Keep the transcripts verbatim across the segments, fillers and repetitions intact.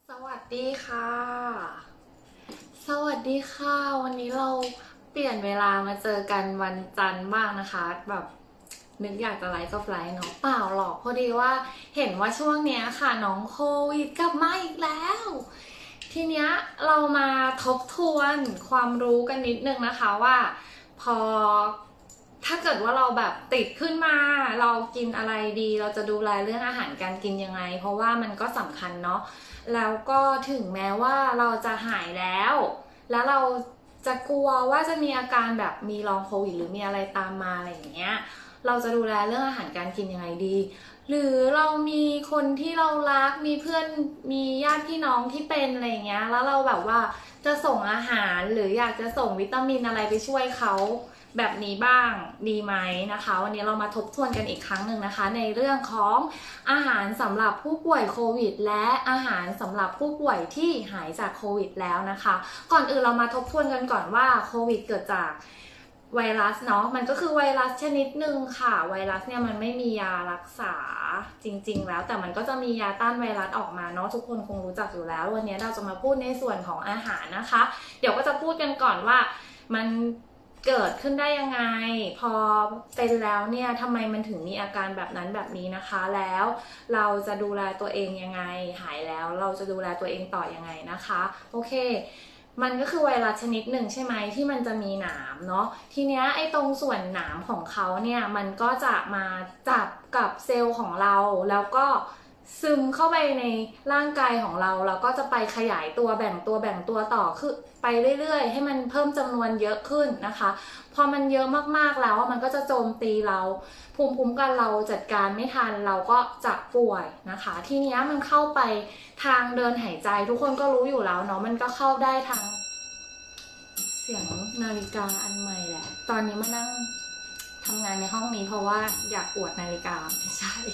สวัสดีค่ะ สวัสดีค่ะ วันนี้เราเปลี่ยนเวลามาเจอกันวันจันทร์บ้างนะคะแบบนึกอยากจะไลฟ์ก็ไลฟ์เนาะเปล่าหรอกพอดีว่าเห็นว่าช่วงเนี้ยค่ะน้องโควิดกลับมาอีกแล้วทีเนี้ยเรามาทบทวนความรู้กันนิดนึงนะคะว่าพอถ้าเกิดว่าเราแบบติดขึ้นมาเรากินอะไรดีเราจะดูแลเรื่องอาหารการกินยังไงเพราะว่ามันก็สำคัญเนาะแล้วก็ถึงแม้ว่าเราจะหายแล้วแล้วเราจะกลัวว่าจะมีอาการแบบมีลองโควิดหรือมีอะไรตามมาอะไรอย่างเงี้ยเราจะดูแลเรื่องอาหารการกินยังไงดีหรือเรามีคนที่เรารักมีเพื่อนมีญาติพี่น้องที่เป็นอะไรอย่างเงี้ยแล้วเราแบบว่าจะส่งอาหารหรืออยากจะส่งวิตามินอะไรไปช่วยเขาแบบนี้บ้างดีไหมนะคะวันนี้เรามาทบทวนกันอีกครั้งหนึ่งนะคะในเรื่องของอาหารสำหรับผู้ป่วยโควิดและอาหารสำหรับผู้ป่วยที่หายจากโควิดแล้วนะคะก่อนอื่นเรามาทบทวนกันก่อนว่าโควิดเกิดจากไวรัสเนาะมันก็คือไวรัสชนิดหนึ่งค่ะไวรัสเนี่ยมันไม่มียารักษาจริงๆแล้วแต่มันก็จะมียาต้านไวรัสออกมาเนาะทุกคนคงรู้จักอยู่แล้ววันนี้เราจะมาพูดในส่วนของอาหารนะคะเดี๋ยวก็จะพูดกันก่อนว่ามันเกิดขึ้นได้ยังไงพอเป็นแล้วเนี่ยทำไมมันถึงมีอาการแบบนั้นแบบนี้นะคะแล้วเราจะดูแลตัวเองยังไงหายแล้วเราจะดูแลตัวเองต่อยังไงนะคะโอเคมันก็คือไวรัสชนิดหนึ่งใช่ไหมที่มันจะมีหนามเนาะทีเนี้ยไอ้ตรงส่วนหนามของเขาเนี่ยมันก็จะมาจับกับเซลล์ของเราแล้วก็ซึมเข้าไปในร่างกายของเราแล้วก็จะไปขยายตัวแบ่งตัวแบ่งตัวต่อคือไปเรื่อยๆให้มันเพิ่มจำนวนเยอะขึ้นนะคะพอมันเยอะมากๆแล้วมันก็จะโจมตีเราภูมิคุ้มกันเราจัดการไม่ทันเราก็จะป่วยนะคะทีนี้มันเข้าไปทางเดินหายใจทุกคนก็รู้อยู่แล้วเนาะมันก็เข้าได้ทางเสียงนาฬิกาอันใหม่แหละตอนนี้มานั่งทำงานในห้องนี้เพราะว่าอยากอวดนาฬิกาไม่ใช่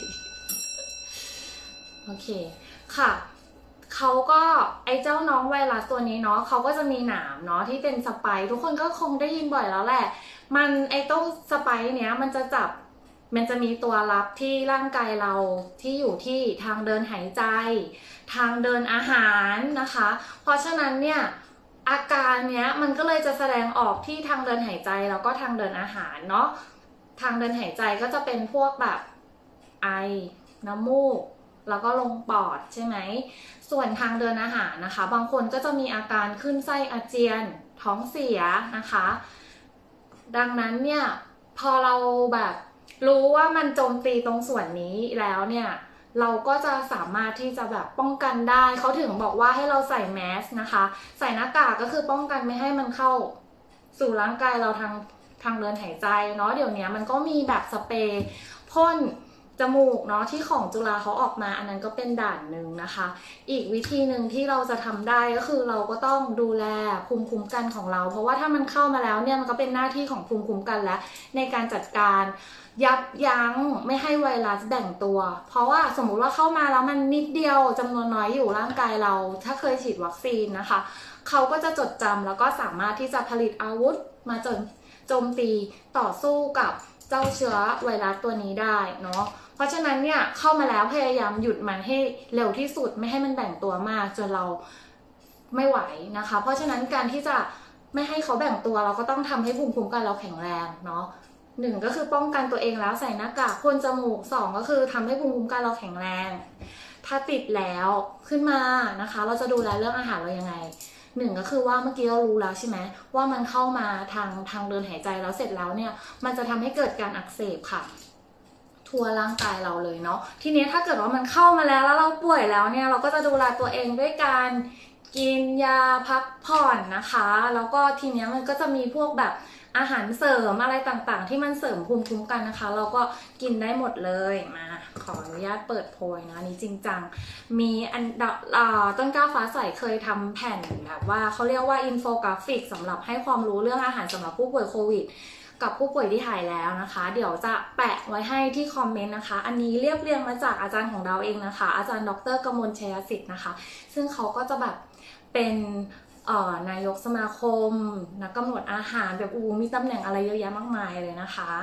โอเคค่ะเขาก็ไอ้เจ้าน้องไวรัสตัวนี้เนาะเขาก็จะมีหนามเนาะที่เป็นสไปร์ทุกคนก็คงได้ยินบ่อยแล้วแหละมันไอ้ต้นสไปร์เนี้ยมันจะจับมันจะมีตัวรับที่ร่างกายเราที่อยู่ที่ทางเดินหายใจทางเดินอาหารนะคะเพราะฉะนั้นเนี่ยอาการเนี้ยมันก็เลยจะแสดงออกที่ทางเดินหายใจแล้วก็ทางเดินอาหารเนาะทางเดินหายใจก็จะเป็นพวกแบบไอน้ำมูกแล้วก็ลงปอดใช่ไหมส่วนทางเดินอาหารนะคะบางคนก็จะมีอาการขึ้นไส้อาเจียนท้องเสียนะคะดังนั้นเนี่ยพอเราแบบรู้ว่ามันโจมตีตรงส่วนนี้แล้วเนี่ยเราก็จะสามารถที่จะแบบป้องกันได้เขาถึงบอกว่าให้เราใส่แมสนะคะใส่หน้ากากก็คือป้องกันไม่ให้มันเข้าสู่ร่างกายเราทางทางเดินหายใจเนาะเดี๋ยวนี้มันก็มีแบบสเปรย์พ่นจมูกเนาะที่ของจุฬาเขาออกมาอันนั้นก็เป็นด่านหนึ่งนะคะอีกวิธีหนึ่งที่เราจะทำได้ก็คือเราก็ต้องดูแลภูมิคุ้มกันของเราเพราะว่าถ้ามันเข้ามาแล้วเนี่ยมันก็เป็นหน้าที่ของภูมิคุ้มกันแล้วในการจัดการยับยั้งไม่ให้ไวรัสแบ่งตัวเพราะว่าสมมุติว่าเข้ามาแล้วมันนิดเดียวจำนวนน้อยอยู่ร่างกายเราถ้าเคยฉีดวัคซีนนะคะเขาก็จะจดจำแล้วก็สามารถที่จะผลิตอาวุธมาจนโจมตีต่อสู้กับเจ้าเชื้อไวรัสตัวนี้ได้เนาะเพราะฉะนั้นเนี่ยเข้ามาแล้วพยายามหยุดมันให้เร็วที่สุดไม่ให้มันแบ่งตัวมากจนเราไม่ไหวนะคะเพราะฉะนั้นการที่จะไม่ให้เขาแบ่งตัวเราก็ต้องทำให้ภูมิคุ้มกันเราแข็งแรงเนาะหนึ่งก็คือป้องกันตัวเองแล้วใส่หน้ากากพ่นจมูกสองก็คือทำให้ภูมิคุ้มกันเราแข็งแรงถ้าติดแล้วขึ้นมานะคะเราจะดูแลเรื่องอาหารเรายังไงหนึ่งก็คือว่าเมื่อกี้เรารู้แล้วใช่ไหมว่ามันเข้ามาทางทางเดินหายใจแล้วเสร็จแล้วเนี่ยมันจะทำให้เกิดการอักเสบค่ะทั่วร่างกายเราเลยเนาะทีนี้ถ้าเกิดว่ามันเข้ามาแล้วแล้วเราป่วยแล้วเนี่ยเราก็จะดูแลตัวเองด้วยการกินยาพักผ่อนนะคะแล้วก็ทีนี้มันก็จะมีพวกแบบอาหารเสริมอะไรต่างๆที่มันเสริมภูมิคุ้มกันนะคะเราก็กินได้หมดเลยมาขออนุญาตเปิดโพยนะนี้จริงจังมีอันต้นกล้าฟ้าใสเคยทำแผ่นแบบว่าเขาเรียกว่าอินโฟกราฟิกสำหรับให้ความรู้เรื่องอาหารสำหรับผู้ป่วยโควิดกับผู้ป่วยที่หายแล้วนะคะเดี๋ยวจะแปะไว้ให้ที่คอมเมนต์นะคะอันนี้เรียบเรียงมาจากอาจารย์ของเราเองนะคะอาจารย์ดร.กมลชัยสิทธิ์นะคะซึ่งเขาก็จะแบบเป็นนายกสมาคมนักกำหนดอาหารแบบอูมีตำแหน่งอะไรเยอะแยะมากมายเลยนะคะ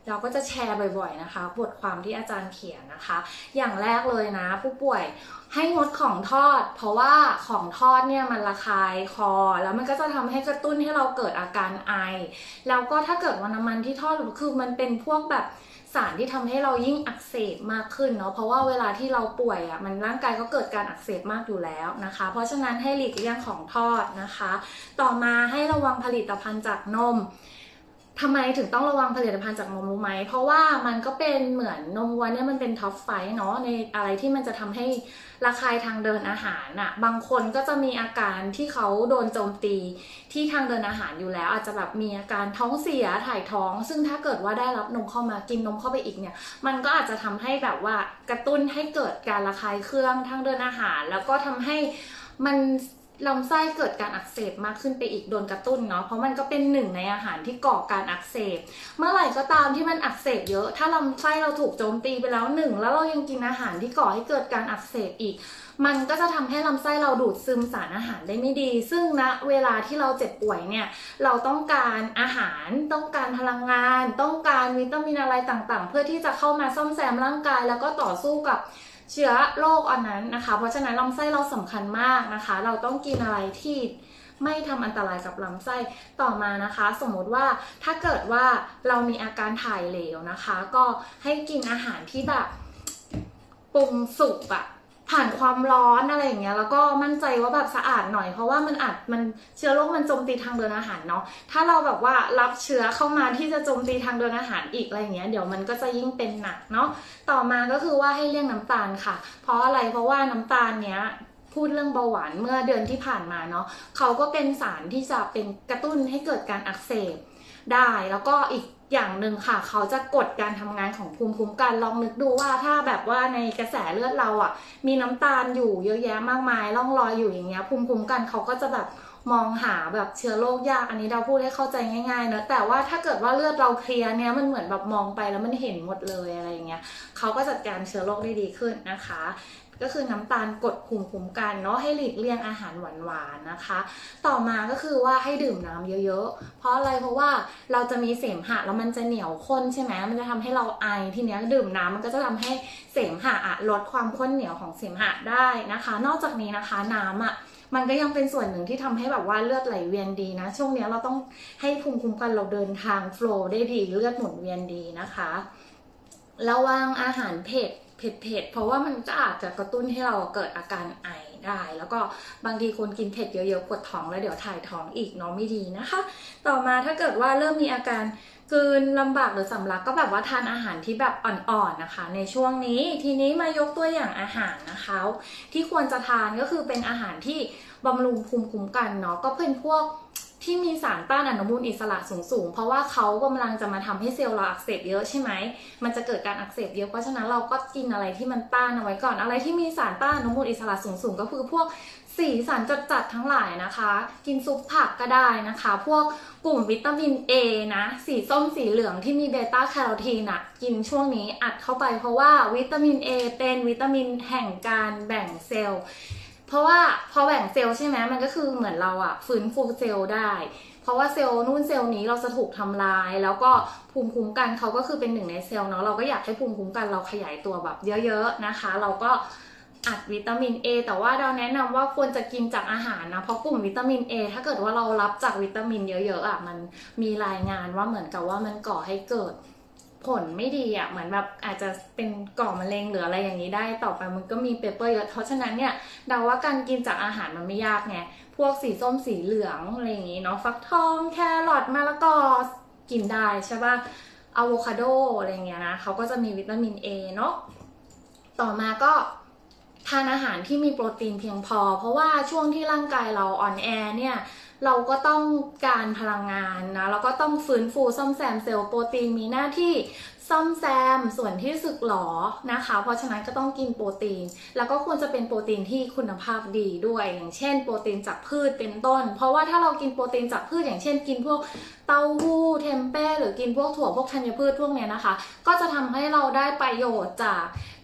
เราก็จะแชร์บ่อยๆนะคะบทความที่อาจารย์เขียนนะคะอย่างแรกเลยนะผู้ป่วยให้งดของทอดเพราะว่าของทอดเนี่ยมันระคายคอแล้วมันก็จะทำให้กระตุ้นให้เราเกิดอาการไอแล้วก็ถ้าเกิดว่าน้ำมันที่ทอดคือมันเป็นพวกแบบสารที่ทำให้เรายิ่งอักเสบมากขึ้นเนาะเพราะว่าเวลาที่เราป่วยอ่ะมันร่างกายก็เกิดการอักเสบมากอยู่แล้วนะคะเพราะฉะนั้นให้หลีกเลี่ยงของทอดนะคะต่อมาให้ระวังผลิตภัณฑ์จากนมทำไมถึงต้องระวังผลิตภัณฑ์จากนมรู้ไหมเพราะว่ามันก็เป็นเหมือนนมวัวเนี่ยมันเป็นท็อปไฟว์เนาะในอะไรที่มันจะทำให้ระคายทางเดินอาหารอ่ะบางคนก็จะมีอาการที่เขาโดนโจมตีที่ทางเดินอาหารอยู่แล้วอาจจะแบบมีอาการท้องเสียถ่ายท้องซึ่งถ้าเกิดว่าได้รับนมเข้ามากินนมเข้าไปอีกเนี่ยมันก็อาจจะทำให้แบบว่ากระตุ้นให้เกิดการระคายเคืองทางเดินอาหารแล้วก็ทำให้มันลำไส้เกิดการอักเสบมากขึ้นไปอีกโดนกระตุ้นเนาะเพราะมันก็เป็นหนึ่งในอาหารที่ก่อการอักเสบเมื่อไหร่ก็ตามที่มันอักเสบเยอะถ้าลำไส้เราถูกโจมตีไปแล้วหนึ่งแล้วเรายังกินอาหารที่ก่อให้เกิดการอักเสบอีกมันก็จะทำให้ลำไส้เราดูดซึมสารอาหารได้ไม่ดีซึ่งณเวลาที่เราเจ็บป่วยเนี่ยเราต้องการอาหารต้องการพลังงานต้องการวิตามินอะไรต่างๆเพื่อที่จะเข้ามาซ่อมแซมร่างกายแล้วก็ต่อสู้กับเชื้อโรคอันนั้นนะคะเพราะฉะนั้นลำไส้เราสำคัญมากนะคะเราต้องกินอะไรที่ไม่ทำอันตรายกับลำไส้ต่อมานะคะสมมติว่าถ้าเกิดว่าเรามีอาการถ่ายเหลวนะคะก็ให้กินอาหารที่แบบปรุงสุกอะผ่านความร้อนอะไรอย่างเงี้ยแล้วก็มั่นใจว่าแบบสะอาดหน่อยเพราะว่ามันอาจมันเชื้อโรคมันโจมตีทางเดินอาหารเนาะถ้าเราแบบว่ารับเชื้อเข้ามาที่จะโจมตีทางเดินอาหารอีกอะไรอย่างเงี้ยเดี๋ยวมันก็จะยิ่งเป็นหนักเนาะต่อมาก็คือว่าให้เลี่ยงน้ำตาลค่ะเพราะอะไรเพราะว่าน้ำตาลเนี้ยพูดเรื่องเบาหวานเมื่อเดือนที่ผ่านมาเนาะเขาก็เป็นสารที่จะเป็นกระตุ้นให้เกิดการอักเสบได้แล้วก็อีกอย่างหนึ่งค่ะเขาจะกดการทำงานของภูมิคุ้มกันลองนึกดูว่าถ้าแบบว่าในกระแสเลือดเราอ่ะมีน้ำตาลอยู่เยอะแยะมากมายร่องรอยอยู่อย่างเงี้ยภูมิคุ้มกันเขาก็จะแบบมองหาแบบเชื้อโรคยากอันนี้เราพูดให้เข้าใจง่ายๆเนอะแต่ว่าถ้าเกิดว่าเลือดเราเคลียร์เนี้ยมันเหมือนแบบมองไปแล้วมันเห็นหมดเลยอะไรอย่างเงี้ยเขาก็จัดการเชื้อโรคได้ดีขึ้นนะคะก็คือน้ำตาลกดภูมิคุ้มกันเนาะให้หลีกเลี่ยงอาหารหวานๆนะคะต่อมาก็คือว่าให้ดื่มน้ำเยอะๆเพราะอะไรเพราะว่าเราจะมีเสมหะแล้วมันจะเหนียวข้นใช่ไหมมันจะทำให้เราไอทีเนี้ยดื่มน้ำมันก็จะทำให้เสมหะอะลดความข้นเหนียวของเสมหะได้นะคะนอกจากนี้นะคะน้ำอะมันก็ยังเป็นส่วนหนึ่งที่ทำให้แบบว่าเลือดไหลเวียนดีนะช่วงนี้เราต้องให้ภูมิคุ้มกันเราเดินทางโฟลว์ได้ดีเลือดหมุนเวียนดีนะคะระวังอาหารเผ็ดเผ็ดๆเพราะว่ามันก็อาจจะกระตุ้นให้เราเกิดอาการไอได้แล้วก็บางทีคนกินเผ็ดเยอะๆปวดท้องแล้วเดี๋ยวถ่ายท้องอีกเนาะไม่ดีนะคะต่อมาถ้าเกิดว่าเริ่มมีอาการกลืนลำบากหรือสำลักก็แบบว่าทานอาหารที่แบบอ่อนๆนะคะในช่วงนี้ทีนี้มายกตัวอย่างอาหารนะคะที่ควรจะทานก็คือเป็นอาหารที่บำรุงภูมิคุ้มกันเนาะก็เป็นพวกที่มีสารต้านอนุมูลอิสระสูงๆเพราะว่าเขากำลังจะมาทำให้เซลล์เราอักเสบเยอะใช่ไหมมันจะเกิดการอักเสบเยอะเพราะฉะนั้นเราก็กินอะไรที่มันต้านเอาไว้ก่อนอะไรที่มีสารต้านอนุมูลอิสระสูงๆก็คือพวกสีสันจัดๆทั้งหลายนะคะกินซุปผักก็ได้นะคะพวกกลุ่มวิตามิน A นะสีส้มสีเหลืองที่มีเบต้าแคโรทีนอะกินช่วงนี้อัดเข้าไปเพราะว่าวิตามิน A เป็นวิตามินแห่งการแบ่งเซลล์เพราะว่าพอแบ่งเซลล์ใช่ไหมมันก็คือเหมือนเราอะฟื้นฟูเซลล์ได้เพราะว่าเซลล์นู่นเซลล์นี้เราจะถูกทำลายแล้วก็ภูมิคุ้มกันเขาก็คือเป็นหนึ่งในเซลล์เนาะเราก็อยากให้ภูมิคุ้มกันเราขยายตัวแบบเยอะๆนะคะเราก็อัดวิตามิน A แต่ว่าเราแนะนำว่าควรจะกินจากอาหารนะเพราะกลุ่มวิตามิน A ถ้าเกิดว่าเรารับจากวิตามินเยอะๆอ่ะมันมีรายงานว่าเหมือนกับว่ามันก่อให้เกิดผลไม่ดีอ่ะเหมือนแบบอาจจะเป็นก่อมะเร็งหรืออะไรอย่างนี้ได้ต่อไปมันก็มีเปเปอร์เยอะเพราะฉะนั้นเนี่ยเดาว่าการกินจากอาหารมันไม่ยากไงพวกสีส้มสีเหลืองอะไรอย่างนี้เนาะฟักทองแครอทมะละกอกินได้ใช่ป่ะอะโวคาโดอะไรเงี้ยนะเขาก็จะมีวิตามิน A เนาะต่อมาก็ทานอาหารที่มีโปรตีนเพียงพอเพราะว่าช่วงที่ร่างกายเราอ่อนแอเนี่ยเราก็ต้องการพลังงานนะแล้วก็ต้องฟื้นฟูซ่อมแซมเซลล์โปรตีนมีหน้าที่ซ่อมแซมส่วนที่สึกหรอนะคะเพราะฉะนั้นก็ต้องกินโปรตีนแล้วก็ควรจะเป็นโปรตีนที่คุณภาพดีด้วยอย่างเช่นโปรตีนจากพืชเป็นต้นเพราะว่าถ้าเรากินโปรตีนจากพืชอย่างเช่นกินพวกเต้าหู้เทมเป้หรือกินพวกถั่วพวกธัญพืชพวกเนี้ยนะคะก็จะทำให้เราได้ประโยชน์จาก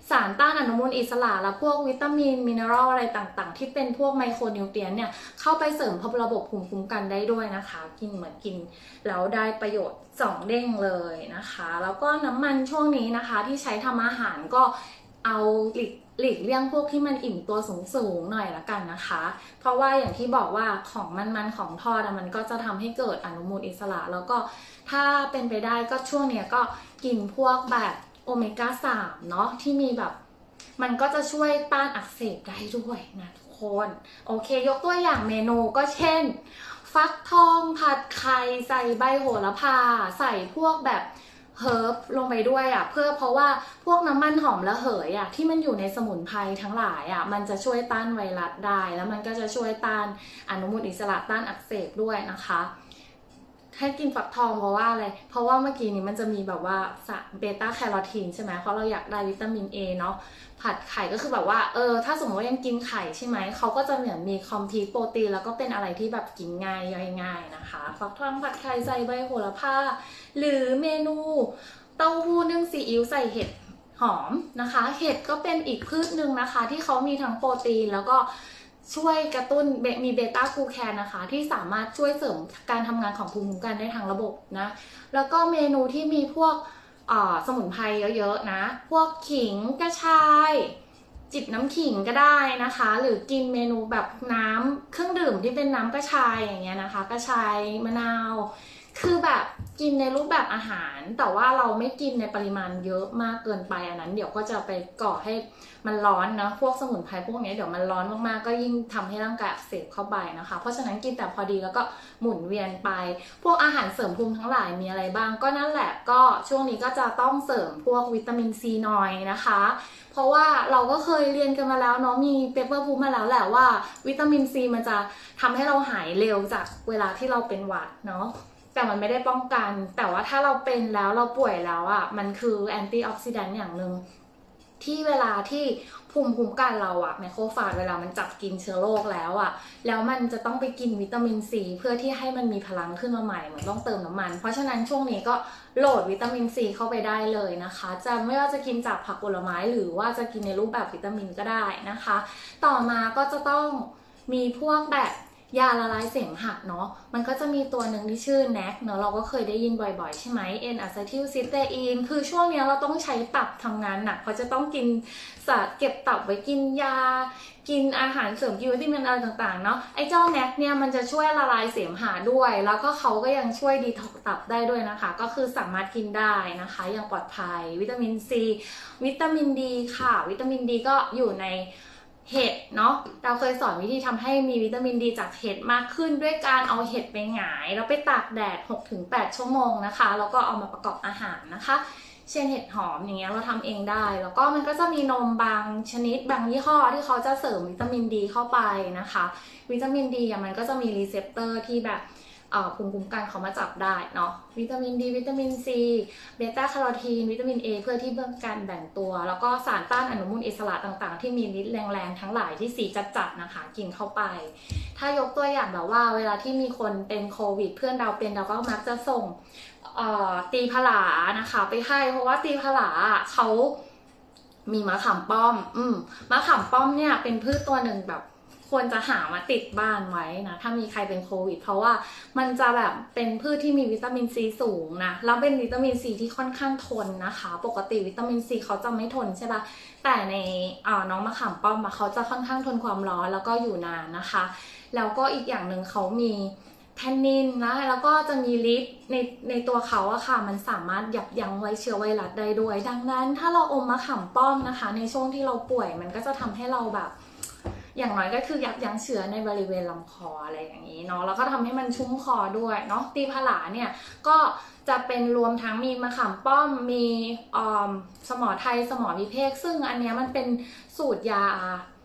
สารต้านอนุมูลอิสระและพวกวิตามินมินเนอรัลอะไรต่างๆที่เป็นพวกไมโครนิวเทรียนเนี่ยเข้าไปเสริมระบบภูมิคุ้มกันได้ด้วยนะคะกินเหมือนกินแล้วได้ประโยชน์สองเด้งเลยนะคะแล้วก็น้ำมันช่วงนี้นะคะที่ใช้ทำอาหารก็เอาหลีกหลีกเลี่ยงพวกที่มันอิ่มตัวสูงๆหน่อยละกันนะคะเพราะว่าอย่างที่บอกว่าของมันๆของทอดมันก็จะทำให้เกิดอนุมูลอิสระแล้วก็ถ้าเป็นไปได้ก็ช่วงเนี้ยก็กินพวกแบบโอเมก้าสามเนาะที่มีแบบมันก็จะช่วยต้านอักเสบได้ด้วยนะทุกคนโอเคยกตัวอย่างเมนูก็เช่นฟักทองผัดไข่ใส่ใบโหระพาใส่พวกแบบเฮิร์บลงไปด้วยอ่ะเพื่อเพราะว่าพวกน้ำมันหอมระเหยอ่ะที่มันอยู่ในสมุนไพรทั้งหลายอ่ะมันจะช่วยต้านไวรัสได้แล้วมันก็จะช่วยต้านอนุมูลอิสระต้านอักเสบด้วยนะคะให้กินฟักทองเพราะว่าอะไรเพราะว่าเมื่อกี้นี้มันจะมีแบบว่าสารเบต้าแคโรทีนใช่ไหมเพราะเราอยากได้วิตามิน เอ เนาะผัดไข่ก็คือแบบว่าเออถ้าสมมติว่ายังกินไข่ใช่ไหมเขาก็จะเหมือนมีคอมพลีทโปรตีนแล้วก็เป็นอะไรที่แบบกินง่ายย่อยง่ายนะคะฟักทองผัดไข่ใส่ใบโหระพาหรือเมนูเต้าหู้นึ่งซีอิ๊วใส่เห็ดหอมนะคะเห็ดก็เป็นอีกพืชหนึ่งนะคะที่เขามีทั้งโปรตีนแล้วก็ช่วยกระตุ้นมีเบต้ากลูแคนนะคะที่สามารถช่วยเสริมการทำงานของภูมิคุ้มกันได้ทั้งระบบนะแล้วก็เมนูที่มีพวกสมุนไพรเยอะๆนะพวกขิงกระชายจิบน้ำขิงก็ได้นะคะหรือกินเมนูแบบน้ำเครื่องดื่มที่เป็นน้ำกระชายอย่างเงี้ยนะคะกระชายมะนาวคือแบบกินในรูปแบบอาหารแต่ว่าเราไม่กินในปริมาณเยอะมากเกินไปอันนั้นเดี๋ยวก็จะไปก่อให้มันร้อนนะพวกสมุนไพรพวกนี้เดี๋ยวมันร้อนมากๆก็ยิ่งทำให้ร่างกายอักเสบเข้าไปนะคะเพราะฉะนั้นกินแต่พอดีแล้วก็หมุนเวียนไปพวกอาหารเสริมภูมิทั้งหลายมีอะไรบ้างก็นั่นแหละก็ช่วงนี้ก็จะต้องเสริมพวกวิตามินซีหน่อยนะคะเพราะว่าเราก็เคยเรียนกันมาแล้วเนาะมีเปเปอร์พูดมาแล้วแหละว่าวิตามินซีมันจะทำให้เราหายเร็วจากเวลาที่เราเป็นหวัดเนาะแต่มันไม่ได้ป้องกันแต่ว่าถ้าเราเป็นแล้วเราป่วยแล้วอ่ะมันคือแอนตี้ออกซิแดนต์อย่างหนึ่งที่เวลาที่ภูมิคุ้มกันเราอะไมโครฟาจเวลามันจับกินเชื้อโรคแล้วอะแล้วมันจะต้องไปกินวิตามินซีเพื่อที่ให้มันมีพลังขึ้นมาใหม่เหมือนต้องเติมน้ำมันเพราะฉะนั้นช่วงนี้ก็โหลดวิตามินซีเข้าไปได้เลยนะคะจะไม่ว่าจะกินจากผักผลไม้หรือว่าจะกินในรูปแบบวิตามินก็ได้นะคะต่อมาก็จะต้องมีพวกแบบยาละลายเสมหะเนาะมันก็จะมีตัวหนึ่งที่ชื่อ เอ็น เอ ซี เนาะเราก็เคยได้ยินบ่อยๆใช่ไหม N อะซิทิลซิสเตอีนคือช่วงนี้เราต้องใช้ตับทำงานหนักเพราะจะต้องกินสารเก็บตับไว้กินยากินอาหารเสริมกินวิตามินอะไรต่างๆเนาะไอ้เจ้า เอ็น เอ ซี เนี่ยมันจะช่วยละลายเสมหะด้วยแล้วก็เขาก็ยังช่วยดีท็อกตับได้ด้วยนะคะก็คือสามารถกินได้นะคะอย่างปลอดภัยวิตามินซีวิตามินดีค่ะวิตามินดีก็อยู่ในเห็ดเนาะเราเคยสอนวิธีทำให้มีวิตามินดีจากเห็ดมากขึ้นด้วยการเอาเห็ดไปหงายแล้วไปตากแดด หกถึงแปด ชั่วโมงนะคะแล้วก็เอามาประกอบอาหารนะคะเช่นเห็ดหอมอย่างเงี้ยเราทำเองได้แล้วก็มันก็จะมีนมบางชนิดบางยี่ห้อที่เขาจะเสริมวิตามินดีเข้าไปนะคะวิตามินดีมันก็จะมีรีเซพเตอร์ที่แบบภูมิคุ้มกันเขามาจับได้เนาะวิตามินดีวิตามินซีเบต้าแคโรทีนวิตามิน เอ เพื่อที่เพื่อการแบ่งตัวแล้วก็สารต้านอนุมูลอิสระต่างๆที่มีฤทธิ์แรงๆทั้งหลายที่สีจัดๆนะคะกินเข้าไปถ้ายกตัวอย่างแบบว่าเวลาที่มีคนเป็นโควิดเพื่อนเราเป็นเราก็มักจะส่งตีผลานะคะไปให้เพราะว่าตีผลาเขามีมะขามป้อมอืมมะขามป้อมเนี่ยเป็นพืชตัวหนึ่งแบบควรจะหามาติดบ้านไว้นะถ้ามีใครเป็นโควิดเพราะว่ามันจะแบบเป็นพืชที่มีวิตามินซีสูงนะแล้วเป็นวิตามินซีที่ค่อนข้างทนนะคะปกติวิตามินซีเขาจะไม่ทนใช่ปะแต่ในน้องมะขามป้อมเขาจะค่อนข้างทนความร้อนแล้วก็อยู่นานนะคะแล้วก็อีกอย่างหนึ่งเขามีแทนนินนะแล้วก็จะมีฤทธิ์ในในตัวเขาอะค่ะมันสามารถยับยั้งไว้เชื้อไวรัสได้ด้วยดังนั้นถ้าเราอมมะขามป้อมนะคะในช่วงที่เราป่วยมันก็จะทำให้เราแบบอย่างน้อยก็คือยับยั้งเชื้อในบริเวณลำคออะไรอย่างนี้เนาะแล้วก็ทำให้มันชุ่มคอด้วยเนาะตีผลาเนี่ยก็จะเป็นรวมทั้งมีมะขามป้อมมีสมอไทยสมอวิเภกซึ่งอันนี้มันเป็นสูตรยา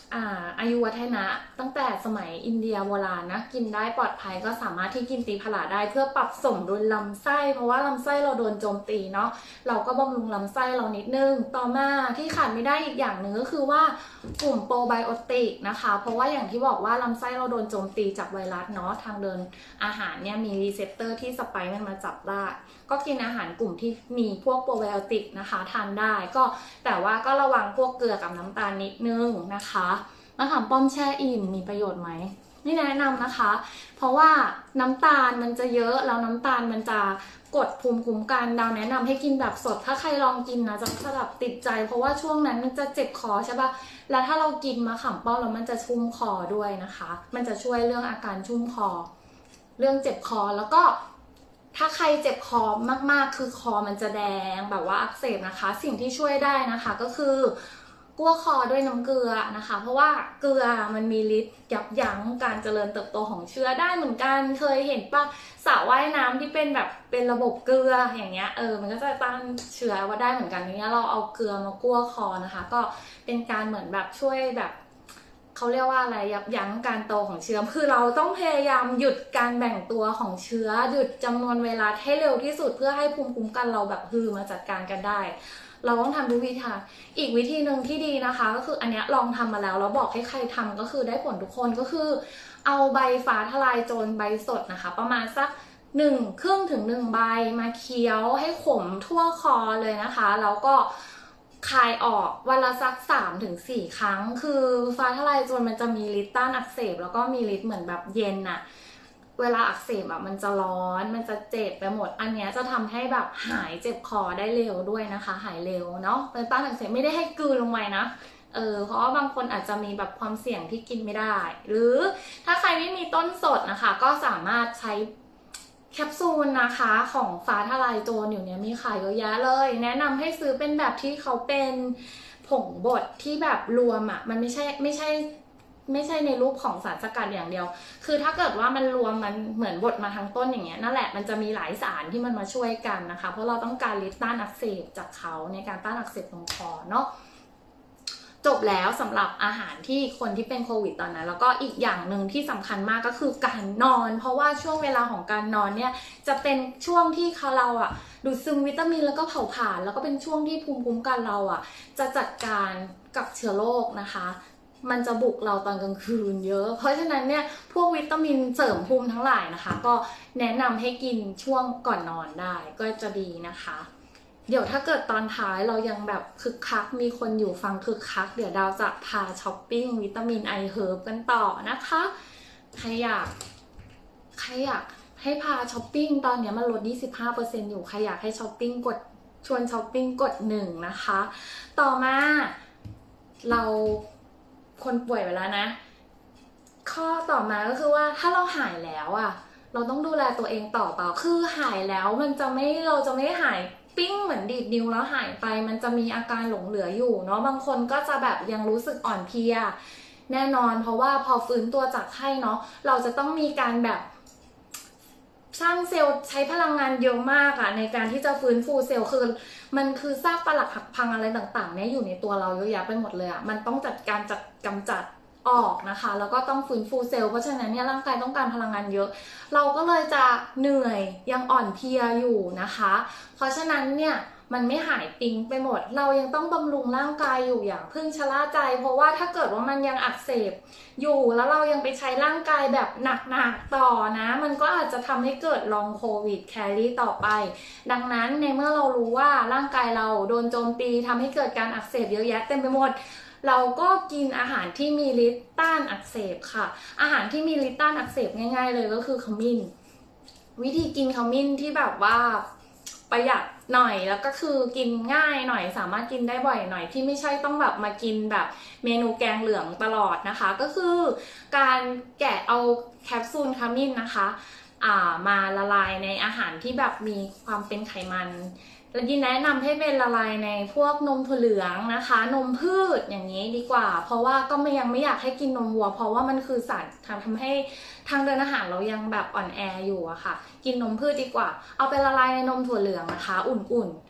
อ่าอายุวัฒนะตั้งแต่สมัยอินเดียโบราณนะกินได้ปลอดภัยก็สามารถที่กินตีผลาได้เพื่อปรับสมดุลลำไส้เพราะว่าลำไส้เราโดนโจมตีเนาะเราก็บำรุงลำไส้เรานิดนึงต่อมาที่ขาดไม่ได้อีกอย่างหนึ่งก็คือว่ากลุ่มโปรไบโอติกนะคะเพราะว่าอย่างที่บอกว่าลำไส้เราโดนโจมตีจากไวรัสเนาะทางเดินอาหารเนี่ยมีรีเซปเตอร์ที่สไปค์มันมาจับได้ก็กินอาหารกลุ่มที่มีพวกโปรไบโอติกนะคะทานได้ก็แต่ว่าก็ระวังพวกเกลือกับน้ำตาลนิดนึงนะคะมะขามป้อมแช่อิ่มมีประโยชน์ไหมนี่แนะนำนะคะเพราะว่าน้ำตาลมันจะเยอะแล้วน้ำตาลมันจะกดภูมิคุ้มกันดาวแนะนำให้กินแบบสดถ้าใครลองกินนะจะสลับติดใจเพราะว่าช่วงนั้นมันจะเจ็บคอใช่ปะแล้วถ้าเรากินมะขามป้อมแล้วมันจะชุ่มคอด้วยนะคะมันจะช่วยเรื่องอาการชุ่มคอเรื่องเจ็บคอแล้วก็ถ้าใครเจ็บคอมากๆคือคอมันจะแดงแบบว่าอักเสบนะคะสิ่งที่ช่วยได้นะคะก็คือกั้วคอด้วยน้ำเกลือนะคะเพราะว่าเกลือมันมีฤทธิ์ยับยั้งการเจริญเติบโตของเชื้อได้เหมือนกันเคยเห็นป่ะสระว่ายน้ำที่เป็นแบบเป็นระบบเกลืออย่างเงี้ยเออมันก็จะต้านเชื้อว่าได้เหมือนกันอย่างเงี้ยเราเอาเกลือมากั้วคอนะคะก็เป็นการเหมือนแบบช่วยแบบเขาเรียกว่าอะไรยับยั้งการโตของเชื้อคือเราต้องพยายามหยุดการแบ่งตัวของเชื้อหยุดจำนวนเวลาให้เร็วที่สุดเพื่อให้ภูมิคุ้มกันเราแบบฮือมาจัดการกันได้เราต้องทำทุกวิธีอีกวิธีหนึ่งที่ดีนะคะก็คืออันนี้ลองทำมาแล้วแล้วบอกให้ใครทำก็คือได้ผลทุกคนก็คือเอาใบฟ้าทลายโจรใบสดนะคะประมาณสักหนึ่งครึ่งถึงหนึ่งใบมาเคี้ยวให้ขมทั่วคอเลยนะคะแล้วก็คายออกวันละสักสามถึงสี่ครั้งคือฟ้าทลายโจรมันจะมีฤทธิ์ต้านอักเสบแล้วก็มีฤทธิ์เหมือนแบบเย็นอะเวลาอักเสบอะมันจะร้อนมันจะเจ็บไปหมดอันนี้จะทำให้แบบหายเจ็บคอได้เร็วด้วยนะคะหายเร็วเนาะเป็นต้านอักเสบไม่ได้ให้กลืนลงไปนะเออเพราะว่าบางคนอาจจะมีแบบความเสี่ยงที่กินไม่ได้หรือถ้าใครไม่มีต้นสดนะคะก็สามารถใช้แคปซูลนะคะของฟ้าทลายโจรอยู่เนี้ยมีขายเยอะแยะเลยแนะนำให้ซื้อเป็นแบบที่เขาเป็นผงบดที่แบบรวมอ่ะมันไม่ใช่ไม่ใช่ไม่ใช่ในรูปของสารสกัดอย่างเดียวคือถ้าเกิดว่ามันรวมมันเหมือนบดมาทั้งต้นอย่างเงี้ยนั่นแหละมันจะมีหลายสารที่มันมาช่วยกันนะคะเพราะเราต้องการฤทธิ์ต้านอักเสบจากเขาในการต้านอักเสบตรงคอเนาะจบแล้วสำหรับอาหารที่คนที่เป็นโควิดตอนนั้นแล้วก็อีกอย่างหนึ่งที่สำคัญมากก็คือการนอนเพราะว่าช่วงเวลาของการนอนเนี่ยจะเป็นช่วงที่เราอ่ะดูดซึมวิตามินแล้วก็เผาผลาญแล้วก็เป็นช่วงที่ภูมิคุ้มกันเราอ่ะจะจัดการกับเชื้อโรคนะคะมันจะบุกเราตอนกลางคืนเยอะเพราะฉะนั้นเนี่ยพวกวิตามินเสริมภูมิทั้งหลายนะคะก็แนะนำให้กินช่วงก่อนนอนได้ก็จะดีนะคะเดี๋ยวถ้าเกิดตอนท้ายเรายังแบบคึกคักมีคนอยู่ฟังคึกคักเดี๋ยวดาวจะพาช้อปปิ้งวิตามินไอเฮิร์บกันต่อนะคะใครอยากใครอยากให้พาช้อปปิ้งตอนนี้มันลด ยี่สิบห้าเปอร์เซ็นต์ อยู่ใครอยากให้ช้อปปิ้งกดชวนช้อปปิ้งกดหนึ่งนะคะต่อมาเราคนป่วยไปแล้วนะข้อต่อมาก็คือว่าถ้าเราหายแล้วอ่ะเราต้องดูแลตัวเองต่อเปล่าคือหายแล้วมันจะไม่เราจะไม่หายปิ้งเหมือนดีดนิ้วแล้วหายไปมันจะมีอาการหลงเหลืออยู่เนาะบางคนก็จะแบบยังรู้สึกอ่อนเพลียแน่นอนเพราะว่าพอฟื้นตัวจากไข้เนาะเราจะต้องมีการแบบสร้างเซลล์ใช้พลังงานเยอะมากอะในการที่จะฟื้นฟูเซลล์คือมันคือซากปรักหักพังอะไรต่างๆเนี่ยอยู่ในตัวเราเยอะแยะไปหมดเลยอะมันต้องจัดการจัดกำจัดออกนะคะแล้วก็ต้องฟื้นฟูเซลล์เพราะฉะนั้นเนี่ยร่างกายต้องการพลังงานเยอะเราก็เลยจะเหนื่อยยังอ่อนเพลียอยู่นะคะเพราะฉะนั้นเนี่ยมันไม่หายปิ๊งไปหมดเรายังต้องบำรุงร่างกายอยู่อย่างพึ่งชะล่าใจเพราะว่าถ้าเกิดว่ามันยังอักเสบอยู่แล้วเรายังไปใช้ร่างกายแบบหนักๆต่อนะมันก็อาจจะทำให้เกิดลองโควิดแครี่ต่อไปดังนั้นในเมื่อเรารู้ว่าร่างกายเราโดนโจมตีทำให้เกิดการอักเสบเยอะแยะเต็มไปหมดเราก็กินอาหารที่มีฤทธิ์ต้านอักเสบค่ะอาหารที่มีฤทธิ์ต้านอักเสบง่ายๆเลยก็คือขมิ้นวิธีกินขมิ้นที่แบบว่าประหยัดหน่อยแล้วก็คือกินง่ายหน่อยสามารถกินได้บ่อยหน่อยที่ไม่ใช่ต้องแบบมากินแบบเมนูแกงเหลืองตลอดนะคะก็คือการแกะเอาแคปซูลขมิ้นนะคะอ่ามาละลายในอาหารที่แบบมีความเป็นไขมันแล้วยินแนะนำให้เป็นละลายในพวกนมถั่วเหลืองนะคะนมพืชอย่างนี้ดีกว่าเพราะว่าก็ไม่ยังไม่อยากให้กินนมวัวเพราะว่ามันคือสารทำให้ทางเดินอาหารเรายังแบบอ่อนแออยู่อะค่ะกินนมพืชดีกว่าเอาไปละลายในนมถั่วเหลืองนะคะอุ่นๆ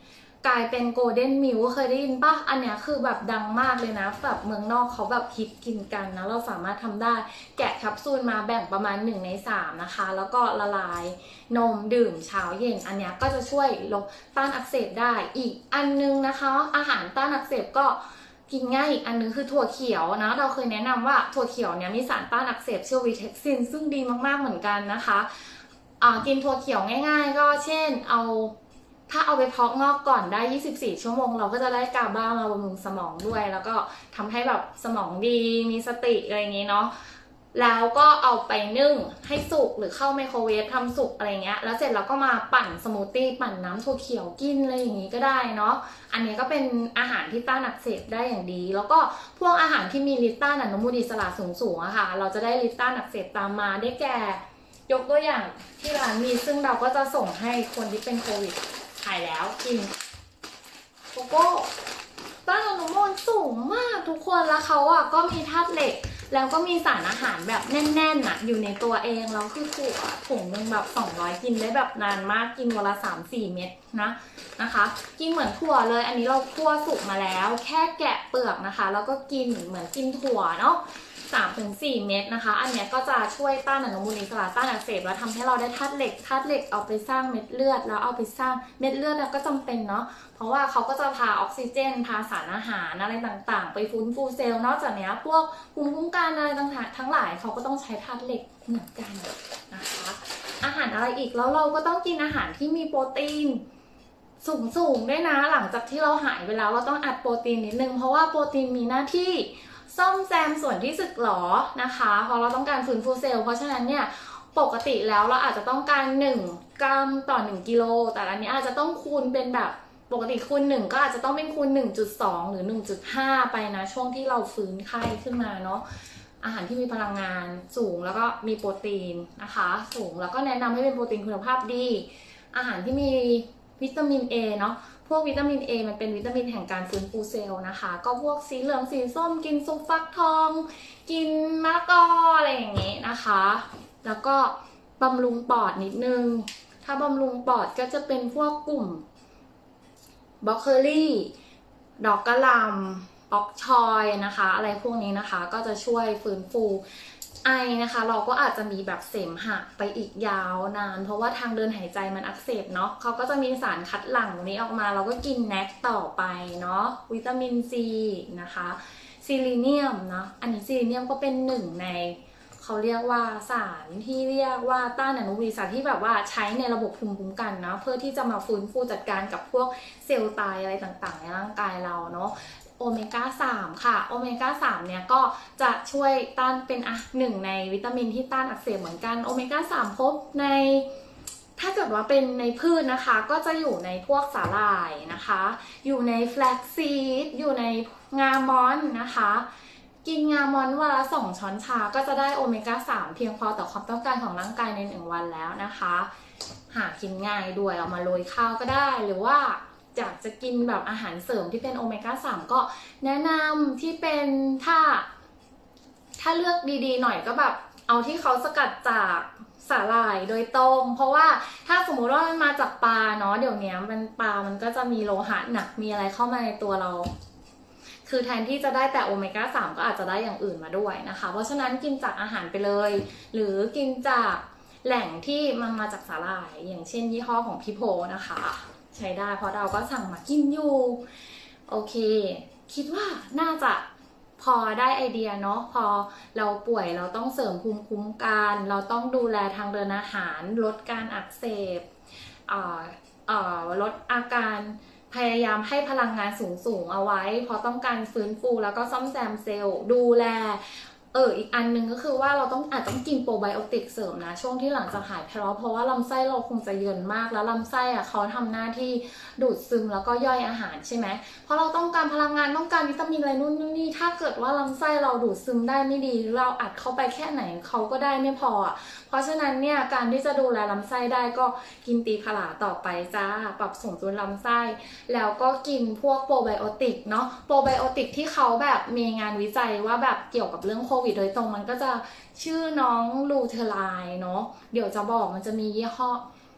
กลายเป็นโกลเด้นมิลเคยได้ยินปะอันเนี้ยคือแบบดังมากเลยนะแบบเมืองนอกเขาแบบฮิตกินกันนะเราสามารถทำได้แกะแคปซูลมาแบ่งประมาณหนึ่งในสามนะคะแล้วก็ละลายนมดื่มเช้าเย็นอันเนี้ยก็จะช่วยลดต้านอักเสบได้อีกอันนึงนะคะอาหารต้านอักเสบก็กินง่ายอีกอันนึงคือถั่วเขียวนะเราเคยแนะนำว่าถั่วเขียวเนี่ยมีสารต้านอักเสบชื่อวีเท็กซินซึ่งดีมากๆเหมือนกันนะคะกินถั่วเขียวง่ายๆก็เช่นเอาถ้าเอาไปเพาะงอกก่อนได้ยี่สิบสี่ชั่วโมงเราก็จะได้กาบามาบำรุงสมองด้วยแล้วก็ทำให้แบบสมองดีมีสติอะไรอย่างนี้เนาะแล้วก็เอาไปนึ่งให้สุกหรือเข้าไมโครเวฟทำสุกอะไรเงี้ยแล้วเสร็จเราก็มาปั่นสมูทตี้ปั่นน้ำถั่วเขียวกินอะไรอย่างนี้ก็ได้เนาะอันนี้ก็เป็นอาหารที่ต้านอักเสบได้อย่างดีแล้วก็พวกอาหารที่มีฤทธิ์ต้านอนุมูลอิสระสูงๆอะค่ะเราจะได้ฤทธิ์ต้านอักเสบตามมาได้แก่ยกตัวอย่างที่ร้านมีซึ่งเราก็จะส่งให้คนที่เป็นโควิดหายแล้วกินโกโก้ต้านอนุมูลสูงมากทุกคนแล้วเขาอ่ะก็มีธาตุเหล็กแล้วก็มีสารอาหารแบบแน่นๆน่ะอยู่ในตัวเองแล้วคือถั่วถุงนึงแบบสองร้อยกินได้แบบนานมากกินวันละ สามถึงสี่ เม็ดนะนะคะกินเหมือนถั่วเลยอันนี้เราคั่วสุกมาแล้วแค่แกะเปลือกนะคะแล้วก็กินเหมือนกินถั่วเนาะสามถึงสี่ เม็ดนะคะอันนี้ก็จะช่วยต้านอนุมูลอิสระต้านอักเสบแล้วทำให้เราได้ธาตุเหล็กธาตุเหล็กเอาไปสร้างเม็ดเลือดแล้วเอาไปสร้างเม็ดเลือดแล้วก็จำเป็นเนาะเพราะว่าเขาก็จะพาออกซิเจนพาสารอาหารอะไรต่างๆไปฟื้นฟูเซลล์นอกจากนี้พวกภูมิคุ้มกันอะไรต่างๆทั้งหลายเขาก็ต้องใช้ธาตุเหล็กเหมือนกันนะคะอาหารอะไรอีกแล้วเราก็ต้องกินอาหารที่มีโปรตีนสูงๆด้วยนะหลังจากที่เราหายไปแล้วเราต้องอัดโปรตีนนิดนึงเพราะว่าโปรตีนมีหน้าที่ซ่อมแซมส่วนที่สึกหรอนะคะเพราะเราต้องการฟื้นฟูเซลล์เพราะฉะนั้นเนี่ยปกติแล้วเราอาจจะต้องการหนึ่งกรัมต่อหนึ่งกิโลแต่อันนี้อาจจะต้องคูณเป็นแบบปกติคูณหนึ่งก็อาจจะต้องเป็นคูณ หนึ่งจุดสอง หรือ หนึ่งจุดห้า ไปนะช่วงที่เราฟื้นไข้ขึ้นมาเนาะอาหารที่มีพลังงานสูงแล้วก็มีโปรตีนนะคะสูงแล้วก็แนะนำให้เป็นโปรตีนคุณภาพดีอาหารที่มีวิตามิน A เนาะพวกวิตามิน A มันเป็นวิตามินแห่งการฟื้นฟูเซลล์นะคะก็พวกสีเหลืองสีส้มกินซุปฟักทองกินมะละกออะไรอย่างนี้นะคะแล้วก็บำรุงปอดนิดนึงถ้าบำรุงปอดก็จะเป็นพวกกลุ่มบรอกโคลีดอกกระหล่ำป๊อกชอยนะคะอะไรพวกนี้นะคะก็จะช่วยฟื้นฟูไอนะคะเราก็อาจจะมีแบบเสมหะไปอีกยาวนานเพราะว่าทางเดินหายใจมันอักเสบเนาะเขาก็จะมีสารคัดหลั่งนี้ออกมาเราก็กินแน็กต่อไปเนาะวิตามินซีนะคะซิลิเนียมเนาะอันนี้ซิลิเนียมก็เป็นหนึ่งในเขาเรียกว่าสารที่เรียกว่าต้านอนุมูลอิสระที่แบบว่าใช้ในระบบภูมิคุ้มกันเนาะเพื่อที่จะมาฟื้นฟูจัดการกับพวกเซลล์ตายอะไรต่างๆในร่างกายเราเนาะโอเมก้าสามค่ะโอเมก้าสามเนี่ยก็จะช่วยต้านเป็นอ่ะหนึ่งในวิตามินที่ต้านอักเสบเหมือนกันโอเมก้าสามพบในถ้าเกิดว่าเป็นในพืชนะคะก็จะอยู่ในพวกสาหร่ายนะคะอยู่ในแฟลกซีดอยู่ในงามอนนะคะกินงามอนวันละสองช้อนชาก็จะได้โอเมก้าสามเพียงพอต่อความต้องการของร่างกายในหนึ่งวันแล้วนะคะหากินง่ายด้วยเอามาโรยข้าวก็ได้หรือว่าอยากจะกินแบบอาหารเสริมที่เป็นโอเมก้าสามก็แนะนำที่เป็นถ้าถ้าเลือกดีๆหน่อยก็แบบเอาที่เขาสกัดจากสาหร่ายโดยตรงเพราะว่าถ้าสมมุติว่ามันมาจากปลาเนาะเดี๋ยวนี้มันปลามันก็จะมีโลหะหนักมีอะไรเข้ามาในตัวเราคือแทนที่จะได้แต่โอเมก้าสามก็อาจจะได้อย่างอื่นมาด้วยนะคะเพราะฉะนั้นกินจากอาหารไปเลยหรือกินจากแหล่งที่มันมาจากสาหร่ายอย่างเช่นยี่ห้อของพี่โพนะคะใช้ได้เพราะเราก็สั่งมากินอยู่โอเคคิดว่าน่าจะพอได้ไอเดียเนาะพอเราป่วยเราต้องเสริมภูมิคุ้มกันเราต้องดูแลทางเดินอาหารลดการอักเสบอ่าอ่าลดอาการพยายามให้พลังงานสูงๆเอาไว้เพราะต้องการฟื้นฟูแล้วก็ซ่อมแซมเซลล์ดูแลเอออีกอันนึงก็คือว่าเราต้องอาจต้องกินโปรไบโอติกเสริมนะช่วงที่หลังจากหายแพ้เพราะว่าลำไส้เราคงจะเยินมากแล้วลำไส้อ่ะเขาทำหน้าที่ดูดซึมแล้วก็ย่อยอาหารใช่ไหมเพราะเราต้องการพลังงานต้องการวิตามินอะไรนู่นนี่ถ้าเกิดว่าลำไส้เราดูดซึมได้ไม่ดีเราอัดเข้าไปแค่ไหนเขาก็ได้ไม่พออ่ะเพราะฉะนั้นเนี่ยการที่จะดูแลลำไส้ได้ก็กินตีผลาต่อไปจ้าปรับสมดุลลำไส้แล้วก็กินพวกโปรไบโอติกเนาะโปรไบโอติกที่เขาแบบมีงานวิจัยว่าแบบเกี่ยวกับเรื่องโควิดโดยตรงมันก็จะชื่อน้องลูเทอไลน์เนาะเดี๋ยวจะบอกมันจะมียี่ห้อ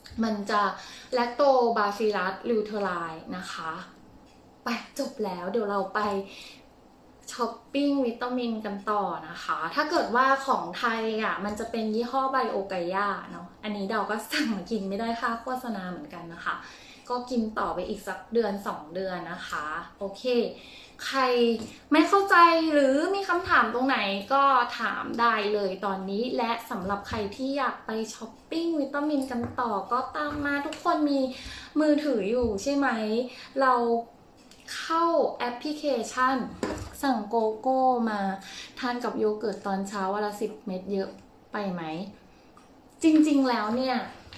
มันจะแลคโตบาซิลัสลิวเทอไรนะคะไปจบแล้วเดี๋ยวเราไปช้อปปิ้งวิตามินกันต่อนะคะถ้าเกิดว่าของไทยอ่ะมันจะเป็นยี่ห้อไบโอกายาเนาะอันนี้เราก็สั่งมากินไม่ได้ค่าโฆษณาเหมือนกันนะคะก็กินต่อไปอีกสักเดือนสองเดือนนะคะโอเคใครไม่เข้าใจหรือมีคำถามตรงไหนก็ถามได้เลยตอนนี้และสำหรับใครที่อยากไปช้อปปิ้งวิตามินกันต่อก็ตามมาทุกคนมีมือถืออยู่ใช่ไหมเราเข้าแอปพลิเคชันสั่งโกโก้มาทานกับโยเกิร์ตตอนเช้าวันละสิบเม็ดเยอะไปไหมจริงๆแล้วเนี่ย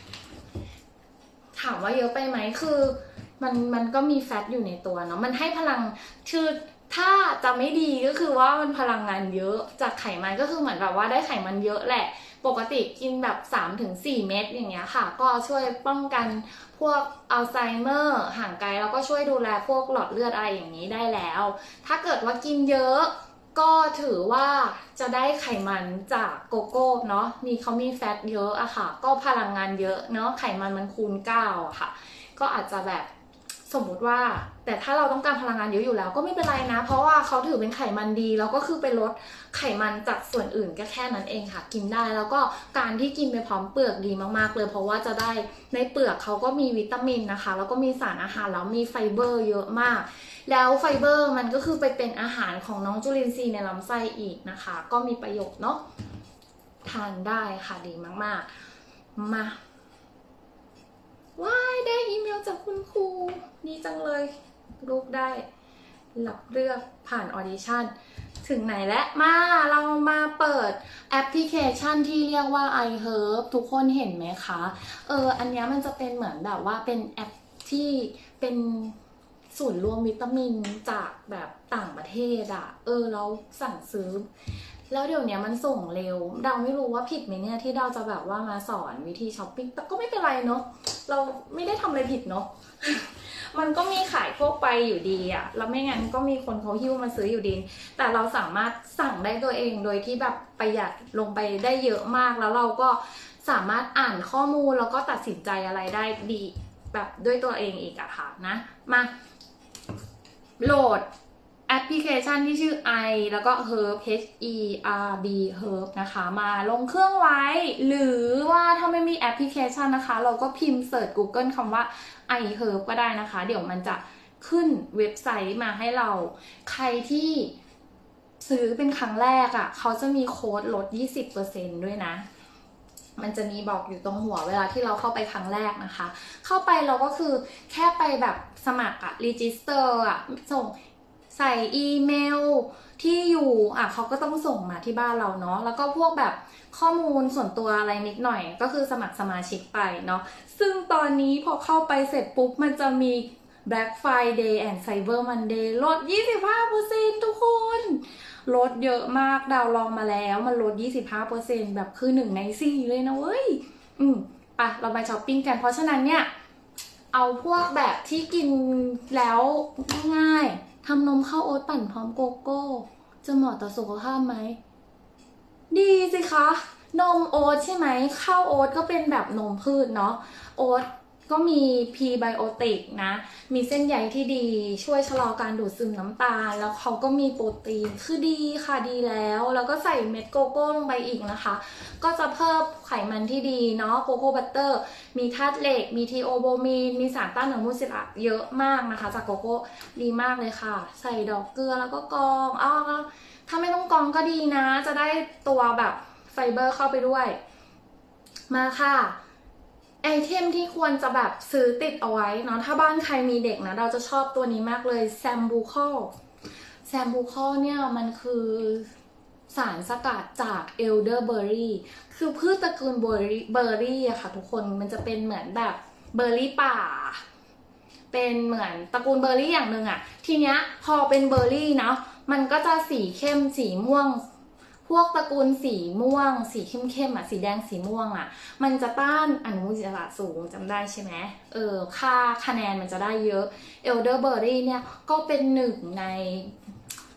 ถามว่าเยอะไปไหมคือมันมันก็มีแฟตอยู่ในตัวเนาะมันให้พลังคือถ้าจะไม่ดีก็คือว่ามันพลังงานเยอะจากไขมันก็คือเหมือนแบบว่าได้ไขมันเยอะแหละปกติกินแบบ สามถึงสี่ เม็ดอย่างเงี้ยค่ะก็ช่วยป้องกันพวกอัลไซเมอร์ห่างไกลแล้วก็ช่วยดูแลพวกหลอดเลือดอะไรอย่างนี้ได้แล้วถ้าเกิดว่ากินเยอะก็ถือว่าจะได้ไขมันจากโกโก้เนาะนี่เขามีแฟตเยอะอะค่ะก็พลังงานเยอะเนาะไขมันมันคูณเก้าอะค่ะก็อาจจะแบบสมมุติว่าแต่ถ้าเราต้องการพลังงานเยอะอยู่แล้วก็ไม่เป็นไรนะเพราะว่าเขาถือเป็นไขมันดีแล้วก็คือไปลดไขมันจากส่วนอื่นก็แค่นั้นเองค่ะกินได้แล้วก็การที่กินไปพร้อมเปลือกดีมากๆเลยเพราะว่าจะได้ในเปลือกเขาก็มีวิตามินนะคะแล้วก็มีสารอาหารแล้วมีไฟเบอร์เยอะมากแล้วไฟเบอร์มันก็คือไปเป็นอาหารของน้องจุลินทรีย์ในลำไส้อีกนะคะก็มีประโยชน์เนาะทานได้ค่ะดีมากๆมาว้ายได้อีเมลจากคุณครูดีจังเลยลูกได้รับเลือกผ่านออดิชั่นถึงไหนแล้วมาเรามาเปิดแอปพลิเคชันที่เรียกว่า iHerb ทุกคนเห็นไหมคะเอออันนี้มันจะเป็นเหมือนแบบว่าเป็นแอปที่เป็นศูนย์รวมวิตามินจากแบบต่างประเทศอะเออเราสั่งซื้อแล้วเดี๋ยวนี้มันส่งเร็วดาวไม่รู้ว่าผิดไหมเนี่ยที่ดาวจะแบบว่ามาสอนวิธีช้อปปิ้งแต่ก็ไม่เป็นไรเนาะเราไม่ได้ทำอะไรผิดเนาะ มันก็มีขายทั่วไปอยู่ดีอะแล้วไม่งั้นก็มีคนเขาหิ้วมาซื้ออยู่ดีแต่เราสามารถสั่งได้ตัวเองโดยที่แบบประหยัดลงไปได้เยอะมากแล้วเราก็สามารถอ่านข้อมูลแล้วก็ตัดสินใจอะไรได้ดีแบบด้วยตัวเองอีกอะค่ะนะมาโหลดแอปพลิเคชันที่ชื่อ i แล้วก็ herb h e r b herb นะคะมาลงเครื่องไว้หรือว่าถ้าไม่มีแอปพลิเคชันนะคะเราก็พิมพ์เสิร์ช Google คำว่า iHerb ก็ได้นะคะเดี๋ยวมันจะขึ้นเว็บไซต์มาให้เราใครที่ซื้อเป็นครั้งแรกอะ่ะเขาจะมีโค้ดลด ยี่สิบเปอร์เซ็นต์ ด้วยนะมันจะมีบอกอยู่ตรงหัวเวลาที่เราเข้าไปครั้งแรกนะคะเข้าไปเราก็คือแค่ไปแบบสมัครอะ register อะส่งใส่อีเมลที่อยู่อ่ะเขาก็ต้องส่งมาที่บ้านเราเนาะแล้วก็พวกแบบข้อมูลส่วนตัวอะไรนิดหน่อยก็คือสมัครสมาชิกไปเนาะซึ่งตอนนี้พอเข้าไปเสร็จปุ๊บมันจะมี Black Friday and Cyber Monday ลด ยี่สิบห้าเปอร์เซ็นต์ ทุกคนลดเยอะมากดาวลองมาแล้วมันลด ยี่สิบห้าเปอร์เซ็นต์ แบบคือหนึ่งในสี่เลยนะเว้ยอืมไปเราไปช้อปปิ้งกันเพราะฉะนั้นเนี่ยเอาพวกแบบที่กินแล้วง่ายๆทำนมข้าวโอ๊ตปั่นพร้อมโกโก้จะเหมาะต่อสุขภาพไหมดีสิคะนมโอ๊ตใช่ไหมข้าวโอ๊ตก็เป็นแบบนมพืชเนาะโอ๊ตก็มีพรีไบโอติกนะมีเส้นใยที่ดีช่วยชะลอการดูดซึมน้ำตาลแล้วเขาก็มีโปรตีนคือดีค่ะดีแล้วแล้วก็ใส่เม็ดโกโก้ลงไปอีกนะคะก็จะเพิ่มไขมันที่ดีเนาะโกโก้บัตเตอร์มีธาตุเหล็กมีทีโอโบมีนมีสารต้านอนุมูลอิสระเยอะมากนะคะจากโกโก้ดีมากเลยค่ะใส่ดอกเกลือแล้วก็กรองอ้าวถ้าไม่ต้องกรองก็ดีนะจะได้ตัวแบบไฟเบอร์เข้าไปด้วยมาค่ะไอเทมที่ควรจะแบบซื้อติดเอาไว้เนาะถ้าบ้านใครมีเด็กนะเราจะชอบตัวนี้มากเลยแซมบูคอลแซมบูคอลเนี่ยมันคือสารสกัดจากเอลเดอร์เบอร์รี่คือพืชตระกูลเบอร์รี่เบอร์รี่อะค่ะทุกคนมันจะเป็นเหมือนแบบเบอร์รี่ป่าเป็นเหมือนตระกูลเบอร์รี่อย่างหนึ่งอะทีเนี้ยพอเป็นเบอร์รี่เนาะมันก็จะสีเข้มสีม่วงพวกตระกูลสีม่วงสีเข้มๆอ่ะสีแดงสีม่วงอ่ะมันจะต้านอนุมูลอิสระสูงจำได้ใช่ไหมเออค่าคะแนนมันจะได้เยอะเอลเดอร์เบอร์รี่เนี่ยก็เป็นหนึ่งใน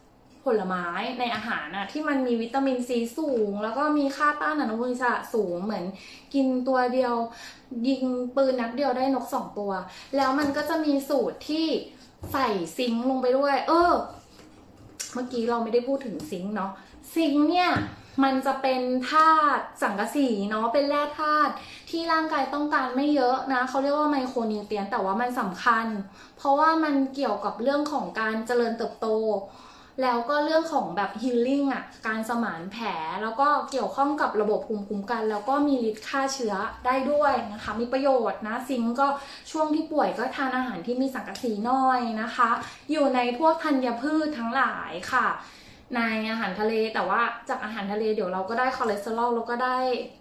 ผลไม้ในอาหารอะที่มันมีวิตามินซีสูงแล้วก็มีค่าต้านอนุมูลอิสระสูงเหมือนกินตัวเดียวยิงปืนนัดเดียวได้นกสองตัวแล้วมันก็จะมีสูตรที่ใส่ซิงค์ลงไปด้วยเออเมื่อกี้เราไม่ได้พูดถึงซิงค์เนาะซิงค์เนี่ยมันจะเป็นธาตุสังกะสีเนาะเป็นแร่ธาตุที่ร่างกายต้องการไม่เยอะนะเขาเรียกว่าไมโครนิวเทรียนต์แต่ว่ามันสำคัญเพราะว่ามันเกี่ยวกับเรื่องของการเจริญเติบโตแล้วก็เรื่องของแบบฮีลลิ่งอ่ะการสมานแผลแล้วก็เกี่ยวข้องกับระบบภูมิคุ้มกันแล้วก็มีฤทธิ์ฆ่าเชื้อได้ด้วยนะคะมีประโยชน์นะซิงก์ก็ช่วงที่ป่วยก็ทานอาหารที่มีสังกะสีน้อยนะคะอยู่ในพวกธัญพืชทั้งหลายค่ะในอาหารทะเลแต่ว่าจากอาหารทะเลเดี๋ยวเราก็ได้คอเลสเตอรอลแล้วก็ได้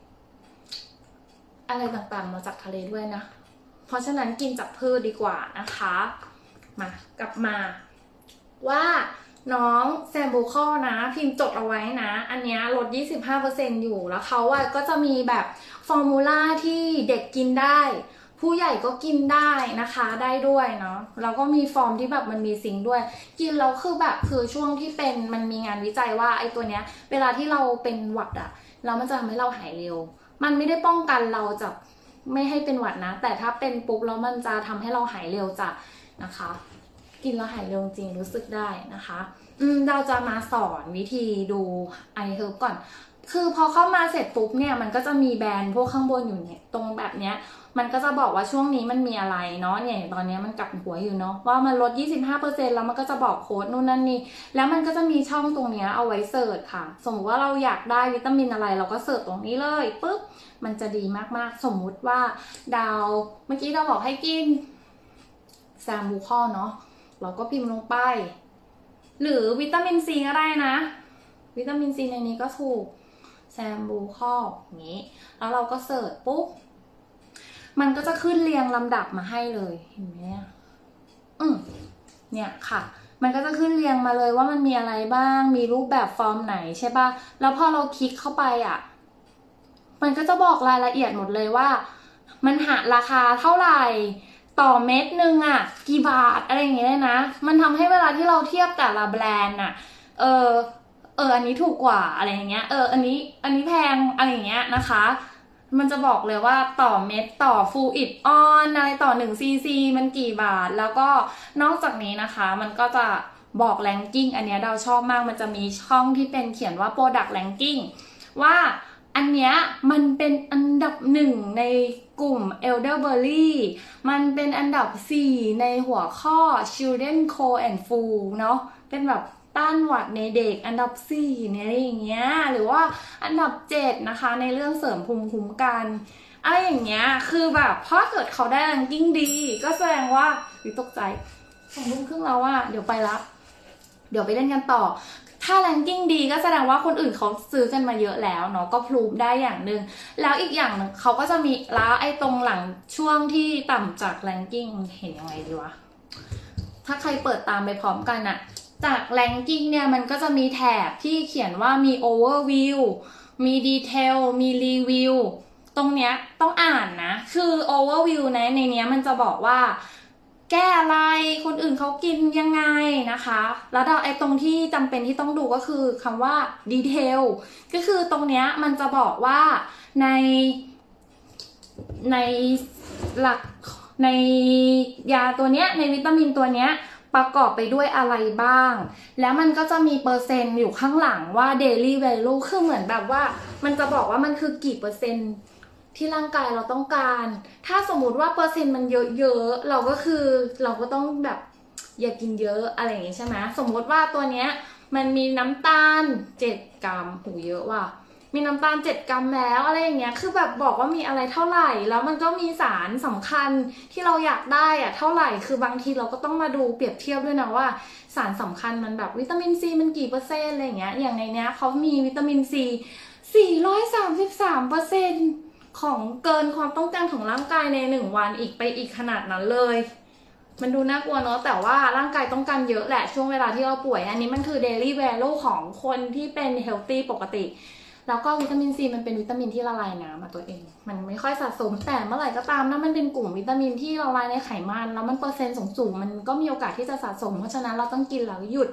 อะไรต่างๆมาจากทะเลด้วยนะเพราะฉะนั้นกินจากพืชดีกว่านะคะมากลับมาว่าน้องแซมบูคอนะพิมพ์จดเอาไว้นะอันนี้ลด ยี่สิบห้าเปอร์เซ็นต์ อยู่แล้วเขาอะก็จะมีแบบฟอร์มูล่าที่เด็กกินได้ผู้ใหญ่ก็กินได้นะคะได้ด้วยเนาะแล้วก็มีฟอร์มที่แบบมันมีซิงค์ด้วยกินแล้วคือแบบคือช่วงที่เป็นมันมีงานวิจัยว่าไอ้ตัวเนี้ยเวลาที่เราเป็นหวัดอะแล้วมันจะทำให้เราหายเร็วมันไม่ได้ป้องกันเราจากไม่ให้เป็นหวัดนะแต่ถ้าเป็นปุ๊บแล้วมันจะทำให้เราหายเร็วจ้ะนะคะกินแล้วหายเร็วจริงรู้สึกได้นะคะอืมเราจะมาสอนวิธีดูไอเฮิร์บก่อนคือพอเข้ามาเสร็จปุ๊บเนี่ยมันก็จะมีแบรนด์พวกข้างบนอยู่เนี่ยตรงแบบเนี้ยมันก็จะบอกว่าช่วงนี้มันมีอะไรเนาะเนี่ยตอนนี้มันกลับหัวอยู่เนาะว่ามันลด ยี่สิบห้าเปอร์เซ็นต์ แล้วมันก็จะบอกโค้ดนู่นนั่นนี่แล้วมันก็จะมีช่องตรงเนี้ยเอาไว้เสิร์ชค่ะสมมติว่าเราอยากได้วิตามินอะไรเราก็เสิร์ชตรงนี้เลยปุ๊บมันจะดีมากๆสมมุติว่าดาวเมื่อกี้เราบอกให้กินแซมบูคอเนาะเราก็พิมพ์ลงไปหรือวิตามินซีก็ได้นะวิตามินซีในนี้ก็ถูกแซมบูคออย่างนี้แล้วเราก็เสิร์ชปุ๊บมันก็จะขึ้นเรียงลำดับมาให้เลยเห็นไหมอืมเนี่ยค่ะมันก็จะขึ้นเรียงมาเลยว่ามันมีอะไรบ้างมีรูปแบบฟอร์มไหนใช่ป่ะแล้วพอเราคลิกเข้าไปอ่ะมันก็จะบอกรายละเอียดหมดเลยว่ามันหาราคาเท่าไหร่ต่อเม็ดนึงอ่ะกี่บาทอะไรอย่างเงี้ยนะมันทำให้เวลาที่เราเทียบแต่ละแบรนด์อ่ะเออเอออันนี้ถูกกว่าอะไรอย่างเงี้ยเอออันนี้อันนี้แพงอะไรอย่างเงี้ยนะคะมันจะบอกเลยว่าต่อเม็ดต่อฟูอิดออนอะไรต่อหนึ่งซีซีมันกี่บาทแล้วก็นอกจากนี้นะคะมันก็จะบอกแรงกิ้งอันเนี้ยเราชอบมากมันจะมีช่องที่เป็นเขียนว่า Product Ranking ว่าอันเนี้ยมันเป็นอันดับหนึ่งในกลุ่ม Elderberry มันเป็นอันดับสี่ในหัวข้อ Children Cold and Flu เนาะเป็นแบบต้านหวัดในเด็กอันดับสี่เนี่ยอะไรอย่างเงี้ยหรือว่าอันดับเจ็ดนะคะในเรื่องเสริมภูมิคุ้มกันอะไรอย่างเงี้ยคือแบบพอเกิดเขาได้แรงกิ้งดีก็แสดงว่าวิตกใจสองทุ่มครึ่งแล้วว่าเดี๋ยวไปละเดี๋ยวไปเล่นกันต่อถ้าแรงกิ้งดีก็แสดงว่าคนอื่นเขาซื้อกันมาเยอะแล้วเนาะก็พรูฟได้อย่างหนึ่งแล้วอีกอย่างหนึ่งเขาก็จะมีแล้วไอ้ตรงหลังช่วงที่ต่ำจากแรงกิ้งเห็นยังไงดีวะถ้าใครเปิดตามไปพร้อมกันอะจากแรงกิ้งเนี่ยมันก็จะมีแถบที่เขียนว่ามี overview มี detail มี review ตรงเนี้ยต้องอ่านนะคือ overview นะในเนี้ยมันจะบอกว่าแก้อะไรคนอื่นเขากินยังไงนะคะแล้วไอ้ตรงที่จำเป็นที่ต้องดูก็คือคำว่า detail ก็คือตรงเนี้ยมันจะบอกว่าในในหลักในยาตัวเนี้ยในวิตามินตัวเนี้ยประกอบไปด้วยอะไรบ้างแล้วมันก็จะมีเปอร์เซ็นต์อยู่ข้างหลังว่า daily value คือเหมือนแบบว่ามันจะบอกว่ามันคือกี่เปอร์เซ็นต์ที่ร่างกายเราต้องการถ้าสมมุติว่าเปอร์เซ็นต์มันเยอะๆเราก็คือเราก็ต้องแบบอย่ากินเยอะอะไรอย่างงี้ใช่ไหมสมมติว่าตัวเนี้ยมันมีน้ำตาลเจ็ดกรัมหูเยอะว่ะมีน้ำตาลเจ็ดกรัมแล้วอะไรอย่างเงี้ยคือแบบบอกว่ามีอะไรเท่าไหร่แล้วมันก็มีสารสำคัญที่เราอยากได้อะเท่าไหร่คือบางทีเราก็ต้องมาดูเปรียบเทียบด้วยนะว่าสารสำคัญมันแบบวิตามินซีมันกี่เปอร์เซ็นต์อะไรอย่างเงี้ยอย่างในเนี้ยเขามีวิตามินซีสี่ร้อยสามสิบสามเปอร์เซ็นต์ของเกินความต้องการของร่างกายในหนึ่งวันอีกไปอีกขนาดนั้นเลยมันดูน่ากลัวเนาะแต่ว่าร่างกายต้องการเยอะแหละช่วงเวลาที่เราป่วยอันนี้มันคือ daily value ของคนที่เป็น healthy ปกติแล้วก็วิตามินซีมันเป็นวิตามินที่ละลายน้ำมาตัวเองมันไม่ค่อยสะสมแต่เมื่อไหร่ก็ตามนะมันเป็นกลุ่มวิตามินที่ละลายในไขมันแล้วมันเปอร์เซ็นต์สูงๆมันก็มีโอกาสที่จะสะสมเพราะฉะนั้นเราต้องกินแล้วหยุด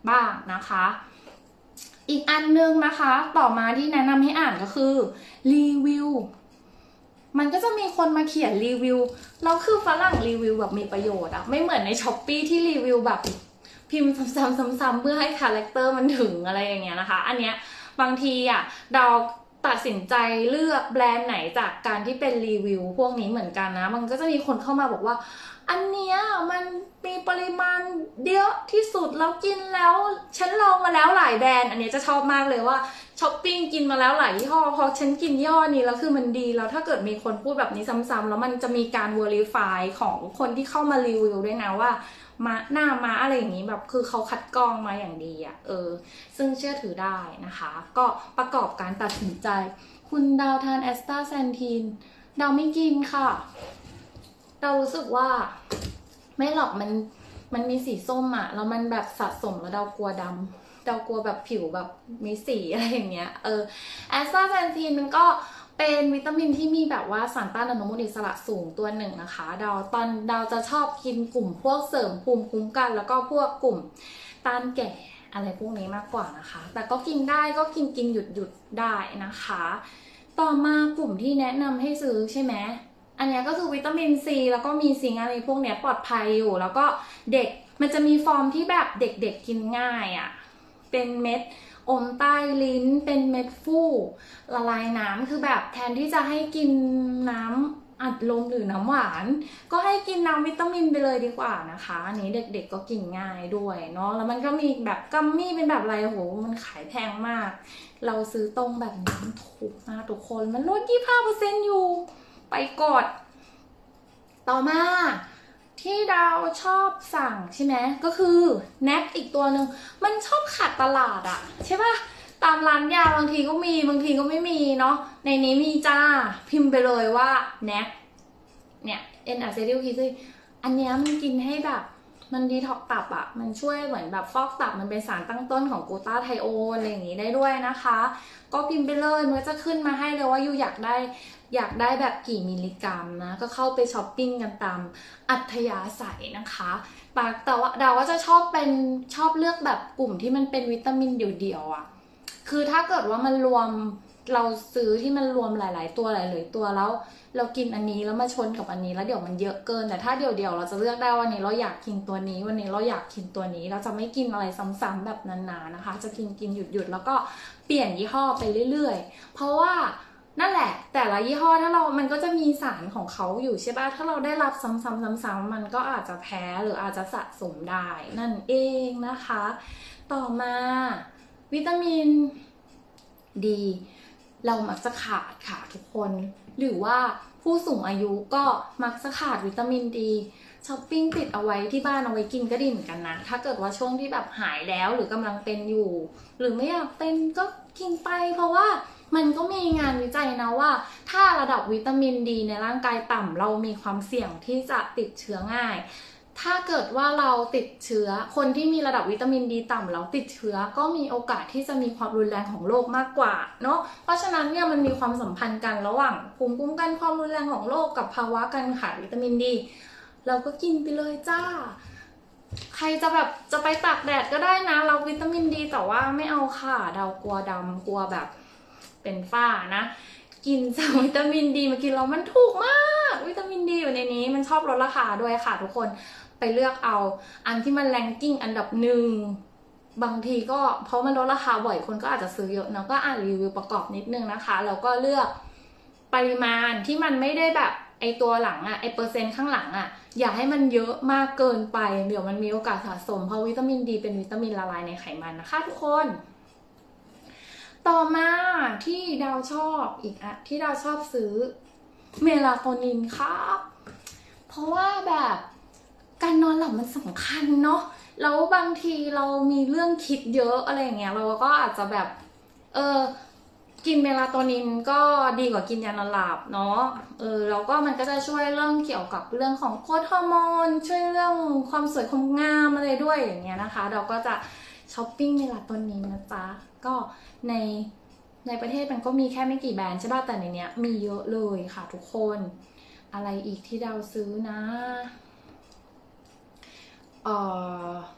บ้างนะคะอีกอันนึงนะคะต่อมาที่แนะนำให้อ่านก็คือรีวิวมันก็จะมีคนมาเขียนรีวิวแล้วคือฝรั่งรีวิวแบบมีประโยชน์อะไม่เหมือนในช้อปปี้ที่รีวิวแบบพิมพ์ซ้ำๆๆเพื่อให้คาแรคเตอร์มันถึงอะไรอย่างเงี้ยนะคะอันเนี้ยบางทีอะเราตัดสินใจเลือกแบรนด์ไหนจากการที่เป็นรีวิวพวกนี้เหมือนกันนะมันก็จะมีคนเข้ามาบอกว่าอันเนี้ยมันมีปริมาณเยอะที่สุดแล้วกินแล้วฉันลองมาแล้วหลายแบรนด์อันนี้จะชอบมากเลยว่าช้อปปิ้งกินมาแล้วหลายยี่ห้อพอฉันกินยี่ห้อนี้แล้วคือมันดีแล้วถ้าเกิดมีคนพูดแบบนี้ซ้ำๆแล้วมันจะมีการ verify ของคนที่เข้ามารีวิวด้วยนะว่ามาหน้ามาอะไรอย่างนี้แบบคือเขาคัดกรองมาอย่างดีอะเออซึ่งเชื่อถือได้นะคะก็ประกอบการตัดสินใจคุณดาวทานแอสตาแซนทีนดาวไม่กินค่ะเรารู้สึกว่าไม่หรอกมันมันมีสีส้มอะแล้วมันแบบสะสมแล้วดาวกลัวดำดาวกลัวแบบผิวแบบมีสีอะไรอย่างเงี้ยเออแอสตาแซนทีนมันก็เป็นวิตามินที่มีแบบว่าสารต้านอนุมูลอิสระสูงตัวหนึ่งนะคะดาวตอนดาวจะชอบกินกลุ่มพวกเสริมภูมิคุ้มกันแล้วก็พวกกลุ่มต้านแก่อะไรพวกนี้มากกว่านะคะแต่ก็กินได้ก็กินกินหยุดหยุดได้นะคะต่อมากลุ่มที่แนะนำให้ซื้อใช่ไหมอันนี้ก็คือวิตามินซีแล้วก็มีซิงค์อะไรพวกเนี้ยปลอดภัยอยู่แล้วก็เด็กมันจะมีฟอร์มที่แบบเด็กๆกินง่ายอะ่ะเป็นเม็ดอมใต้ลิ้นเป็นเม็ดฟู่ละลายน้ำคือแบบแทนที่จะให้กินน้ำอัดลมหรือน้ำหวานก็ให้กินน้ำวิตามินไปเลยดีกว่านะคะอันนี้เด็กๆก็กินง่ายด้วยเนาะแล้วมันก็มีแบบกัมมี่เป็นแบบอะไรโหมันขายแพงมากเราซื้อตรงแบบนี้ถูกมากทุกคนมันลด ยี่สิบห้าเปอร์เซ็นต์ อยู่ไปกดต่อมาที่เราชอบสั่งใช่ไหมก็คือแน็กอีกตัวหนึ่งมันชอบขาดตลาดอะใช่ปะตามร้านยาบางทีก็มีบางทีก็ไม่มีเนาะในนี้มีจ้าพิมพ์ไปเลยว่าแน็กเนี่ย N อะซิทิลคิซิอันเนี้ยมันกินให้แบบมันดีท็อกตับอะมันช่วยเหมือนแบบฟอกตับมันเป็นสารตั้งต้นของกลูตาไทโอนอะไรอย่างนี้ได้ด้วยนะคะก็พิมพ์ไปเลยมันจะขึ้นมาให้เลยว่ายูอยากได้อยากได้แบบกี่มิลลิกรัมนะก็เข้าไปช้อปปิ้งกันตามอัธยาศัยนะคะแต่ว่าดาวก็จะชอบเป็นชอบเลือกแบบกลุ่มที่มันเป็นวิตามินเดี่ยวๆอะคือถ้าเกิดว่ามันรวมเราซื้อที่มันรวมหลายๆตัวหลายๆตัวแล้วเรากินอันนี้แล้วมาชนกับอันนี้แล้วเดี๋ยวมันเยอะเกินแต่ถ้าเดี๋ยวๆเราจะเลือกได้วันนี้เราอยากกินตัวนี้วันนี้เราอยากกินตัวนี้เราจะไม่กินอะไรซ้ำๆแบบนานๆนะคะจะกินกินหยุดๆแล้วก็เปลี่ยนยี่ห้อไปเรื่อยๆเพราะว่านั่นแหละแต่ละยี่ห้อถ้าเรามันก็จะมีสารของเขาอยู่ใช่ป่ะถ้าเราได้รับซ้ำๆๆๆมันก็อาจจะแพ้หรืออาจจะสะสมได้นั่นเองนะคะต่อมาวิตามินดีเรามักจะขาดค่ะทุกคนหรือว่าผู้สูงอายุก็มักจะขาดวิตามินดีช้อปปิ้งติดเอาไว้ที่บ้านเอาไว้กินก็ดีเหมือนกันนะถ้าเกิดว่าช่วงที่แบบหายแล้วหรือกำลังเป็นอยู่หรือไม่อยากเป็นก็กินไปเพราะว่ามันก็มีงานวิจัยนะว่าถ้าระดับวิตามินดีในร่างกายต่ำเรามีความเสี่ยงที่จะติดเชื้อง่ายถ้าเกิดว่าเราติดเชื้อคนที่มีระดับวิตามินดีต่ำแล้วติดเชื้อก็มีโอกาสที่จะมีความรุนแรงของโรคมากกว่าเนาะเพราะฉะนั้นเนี่ยมันมีความสัมพันธ์กันระหว่างภูมิคุ้มกันความรุนแรงของโรคกับภาวะการขาดวิตามินดีเราก็กินไปเลยจ้าใครจะแบบจะไปตากแดดก็ได้นะเราวิตามินดีแต่ว่าไม่เอาค่ะเรากลัวดำกลัวแบบเป็นฝ้านะกินจากวิตามินดีมากินแล้วมันถูกมากวิตามินดีอยู่ในนี้มันชอบลดราคาด้วยค่ะทุกคนไปเลือกเอาอันที่มันแรงกิ้งอันดับหนึ่งบางทีก็เพราะมันลดราคาบ่อยคนก็อาจจะซื้อเยอะเนาะก็อ่านรีวิวประกอบนิดนึงนะคะแล้วก็เลือกปริมาณที่มันไม่ได้แบบไอตัวหลังอะไอเปอร์เซ็นต์ข้างหลังอะอย่าให้มันเยอะมากเกินไปเดี๋ยวมันมีโอกาสสะสมเพราะวิตามินดีเป็นวิตามินละลายในไขมันนะคะทุกคนต่อมาที่ดาวชอบอีกอะที่ดาวชอบซื้อเมลาโทนินครับเพราะว่าแบบการนอนหลับมันสำคัญเนาะแล้วบางทีเรามีเรื่องคิดเยอะอะไรอย่างเงี้ยเราก็อาจจะแบบเออกินเมลาโทนินก็ดีกว่ากินยานอนหลับเนาะเออแล้วก็มันก็จะช่วยเรื่องเกี่ยวกับเรื่องของโค้ดฮอร์โมนช่วยเรื่องความสวยความงามอะไรด้วยอย่างเงี้ยนะคะเราก็จะช้อปปิ้งเมลาโทนินนะจ๊ะก็ในในประเทศมันก็มีแค่ไม่กี่แบรนด์ใช่ป่ะแต่ในเนี้ยมีเยอะเลยค่ะทุกคนอะไรอีกที่เราซื้อนะเอ่อ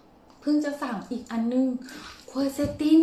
เพิ่งจะสั่งอีกอันนึงควอเซติน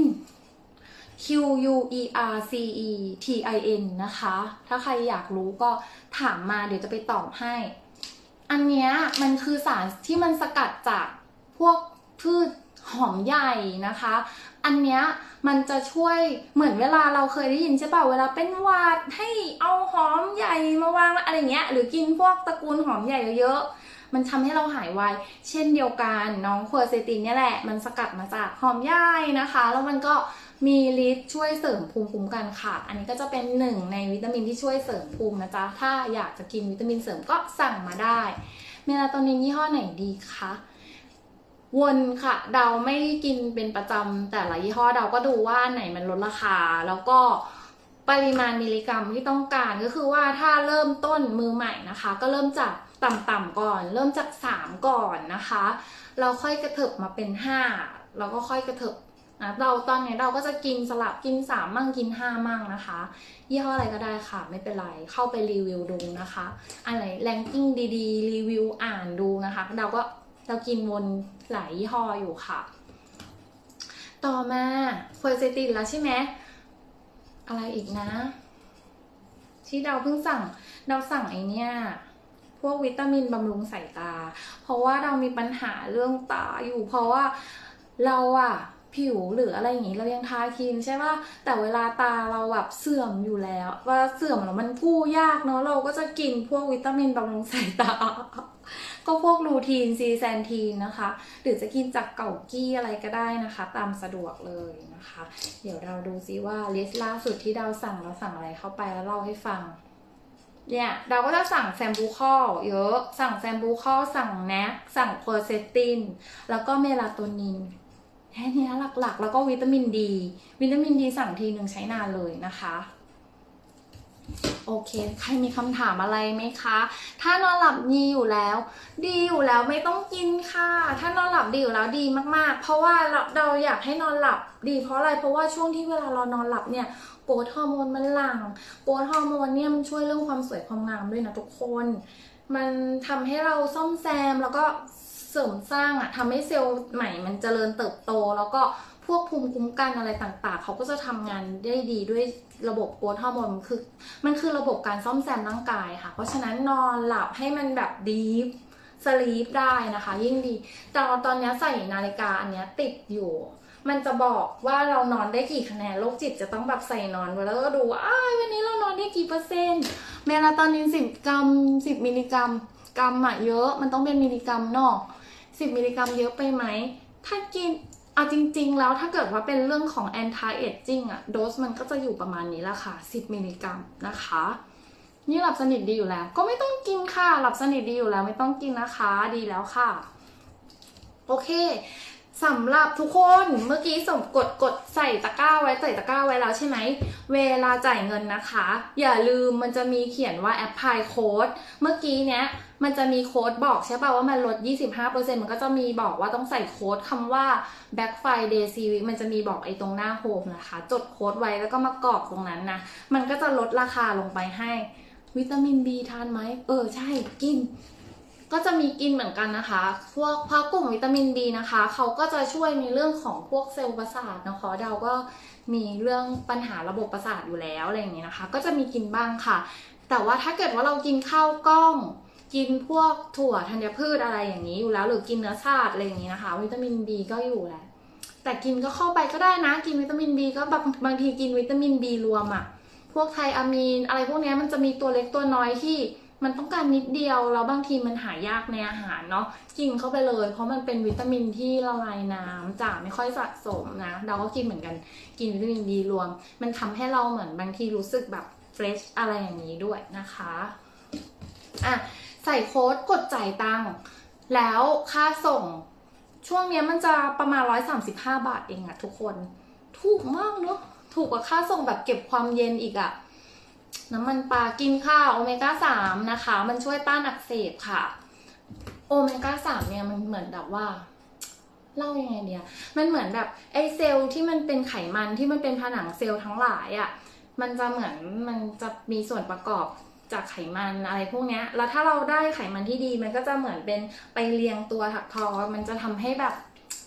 Q U E R C E T I N นะคะถ้าใครอยากรู้ก็ถามมาเดี๋ยวจะไปตอบให้อันเนี้ยมันคือสารที่มันสกัดจากพวกพืชหอมใหญ่นะคะอันเนี้ยมันจะช่วยเหมือนเวลาเราเคยได้ยินใช่ป่ะเวลาเป็นหวัดให้เอาหอมใหญ่มาวางอะไรเงี้ยหรือกินพวกตระกูลหอมใหญ่เยอะๆมันทำให้เราหายไวเช่นเดียวกันน้องควอเซตินเนี่ยแหละมันสกัดมาจากหอมใหญ่นะคะแล้วมันก็มีฤทธิ์ช่วยเสริมภูมิคุ้มกันค่ะอันนี้ก็จะเป็นหนึ่งในวิตามินที่ช่วยเสริมภูมินะจ๊ะถ้าอยากจะกินวิตามินเสริมก็สั่งมาได้เมลาโทนินยี่ห้อไหนดีคะวนค่ะเดาไม่กินเป็นประจำแต่ละยี่ห้อเดาก็ดูว่าไหนมันลดราคาแล้วก็ปริมาณมิลลิกรัมที่ต้องการก็คือว่าถ้าเริ่มต้นมือใหม่นะคะก็เริ่มจากต่ำๆก่อนเริ่มจากสามก่อนนะคะเราค่อยกระเถิบมาเป็นห้าแล้วก็ค่อยกระเถิบนะเราตอนนี้เราก็จะกินสลับกินสามมั่งกินห้ามั่งนะคะยี่ห้ออะไรก็ได้ค่ะไม่เป็นไรเข้าไปรีวิวดูนะคะอะไรแรงกิ้งดีๆรีวิวอ่านดูนะคะเราก็เรากินวนหลายยี่ห้ออยู่ค่ะต่อมาควอเซตินแล้วใช่ไหมอะไรอีกนะที่เราเพิ่งสั่งเราสั่งไอเนี้ยพวกวิตามินบำรุงสายตาเพราะว่าเรามีปัญหาเรื่องตาอยู่เพราะว่าเราอะผิวหรืออะไรอย่างนี้เรายังทาครีมใช่ป่ะแต่เวลาตาเราแบบเสื่อมอยู่แล้วว่าเสื่อมแล้วมันกู้ยากเนาะเราก็จะกินพวกวิตามินบำรุงสายตาก็พวกลูทีนซีแซนทีนนะคะหรือจะกินจากเก่ากี้อะไรก็ได้นะคะตามสะดวกเลยนะคะเดี๋ยวเราดูซิว่าลิสต์ล่าสุดที่เราสั่งเราสั่งอะไรเข้าไปแล้วเล่าให้ฟังเนี่ยเราก็จะสั่งแซมบูคอลเยอะสั่งแซมบูคอลสั่งแนคสั่งโพเซตินแล้วก็เมลาโทนินแค่นี้หลักๆแล้วก็วิตามินดีวิตามินดีสั่งทีหนึ่งใช้นานเลยนะคะโอเคใครมีคำถามอะไรไหมคะถ้านอนหลับดีอยู่แล้วดีอยู่แล้วไม่ต้องกินค่ะถ้านอนหลับดีอยู่แล้วดีมากๆเพราะว่าเราเราอยากให้นอนหลับดีเพราะอะไรเพราะว่าช่วงที่เวลาเรานอนหลับเนี่ยโกรทฮอร์โมนมันหลั่งโกรทฮอร์โมนเนี่ยมันช่วยเรื่องความสวยความงามด้วยนะทุกคนมันทำให้เราซ่อมแซมแล้วก็เสริมสร้างอะทำให้เซลล์ใหม่มันเจริญเติบโตแล้วก็พวกภูมิคุ้มกันอะไรต่างๆเขาก็จะทำงานได้ดีด้วยระบบโกรทฮอร์โมนมันคือมันคือระบบการซ่อมแซมร่างกายค่ะเพราะฉะนั้นนอนหลับให้มันแบบดีฟสลีปได้นะคะยิ่งดีแต่ตอนนี้ใส่นาฬิกาอันนี้ติดอยู่มันจะบอกว่าเรานอนได้กี่คะแนนโรคจิตจะต้องแบบใส่นอนไว้แล้วก็ดูว่าอ้าววันนี้เรานอนได้กี่เปอร์เซ็นต์เมลาโทนินสิบกรัมสิบมิลลิกรัมกรัมอะเยอะมันต้องเป็นมิลลิกรัมเนาะสิบมิลลิกรัมเยอะไปไหมถ้ากินเอาจริงๆแล้วถ้าเกิดว่าเป็นเรื่องของ anti aging อะโดสมันก็จะอยู่ประมาณนี้แหละค่ะสิบมิลลิกรัมนะคะนี่หลับสนิทดีอยู่แล้วก็ไม่ต้องกินค่ะหลับสนิทดีอยู่แล้วไม่ต้องกินนะคะดีแล้วค่ะโอเคสำหรับทุกคนเมื่อกี้ส่งกดกดใส่ตะกร้าไว้ใส่ตะกร้าไว้แล้วใช่ไหมเวลาจ่ายเงินนะคะอย่าลืมมันจะมีเขียนว่า apply code เมื่อกี้เนี้ยมันจะมีโค้ดบอกใช่ป่ะว่ามันลด ยี่สิบห้าเปอร์เซ็นต์ มันก็จะมีบอกว่าต้องใส่โค้ดคำว่า Black Friday Series มันจะมีบอกไอ้ตรงหน้าโฮมนะคะจดโค้ดไว้แล้วก็มากรอกตรงนั้นนะมันก็จะลดราคาลงไปให้วิตามิน B ทานไหมเออใช่กินก็จะมีกินเหมือนกันนะคะพวกเพราะกลุ่มวิตามิน B นะคะเขาก็จะช่วยในเรื่องของพวกเซลล์ประสาทนะคะเราก็มีเรื่องปัญหาระบบประสาทอยู่แล้วอะไรอย่างเงี้ยนะคะก็จะมีกินบ้างค่ะแต่ว่าถ้าเกิดว่าเรากินข้าวกล้องกินพวกถั่วธัญพืชอะไรอย่างนี้อยู่แล้วหรือกินเนื้อสัตว์อะไรอย่างนี้นะคะวิตามิน B ก็อยู่แหละแต่กินก็เข้าไปก็ได้นะกินวิตามิน B ก็บางบางทีกินวิตามิน B รวมอะพวกไทอะมีนอะไรพวกนี้มันจะมีตัวเล็กตัวน้อยที่มันต้องการนิดเดียวแล้วบางทีมันหายากในอาหารเนาะกินเข้าไปเลยเพราะมันเป็นวิตามินที่ละลายน้ำจากไม่ค่อยสะสมนะเราก็กินเหมือนกันกินวิตามิน B รวมมันทำให้เราเหมือนบางทีรู้สึกแบบเฟรชอะไรอย่างนี้ด้วยนะคะอ่ะใส่โค้ดกดจ่ายตังค์แล้วค่าส่งช่วงนี้มันจะประมาณหนึ่งร้อยสามสิบห้าบาทเองอะทุกคนถูกมากเนาะถูกกว่าค่าส่งแบบเก็บความเย็นอีกอะน้ำมันปลากินข้าวโอเมก้าสามนะคะมันช่วยต้านอักเสบค่ะโอเมก้าสามเนี่ยมันเหมือนแบบว่าเล่ายังไงเดียมันเหมือนแบบไอเซลล์ที่มันเป็นไขมันที่มันเป็นผนังเซลล์ทั้งหลายอะ่ะมันจะเหมือนมันจะมีส่วนประกอบจากไขมันอะไรพวกเนี้ยแล้วถ้าเราได้ไขมันที่ดีมันก็จะเหมือนเป็นไปเรียงตัวถักทอมันจะทำให้แบบ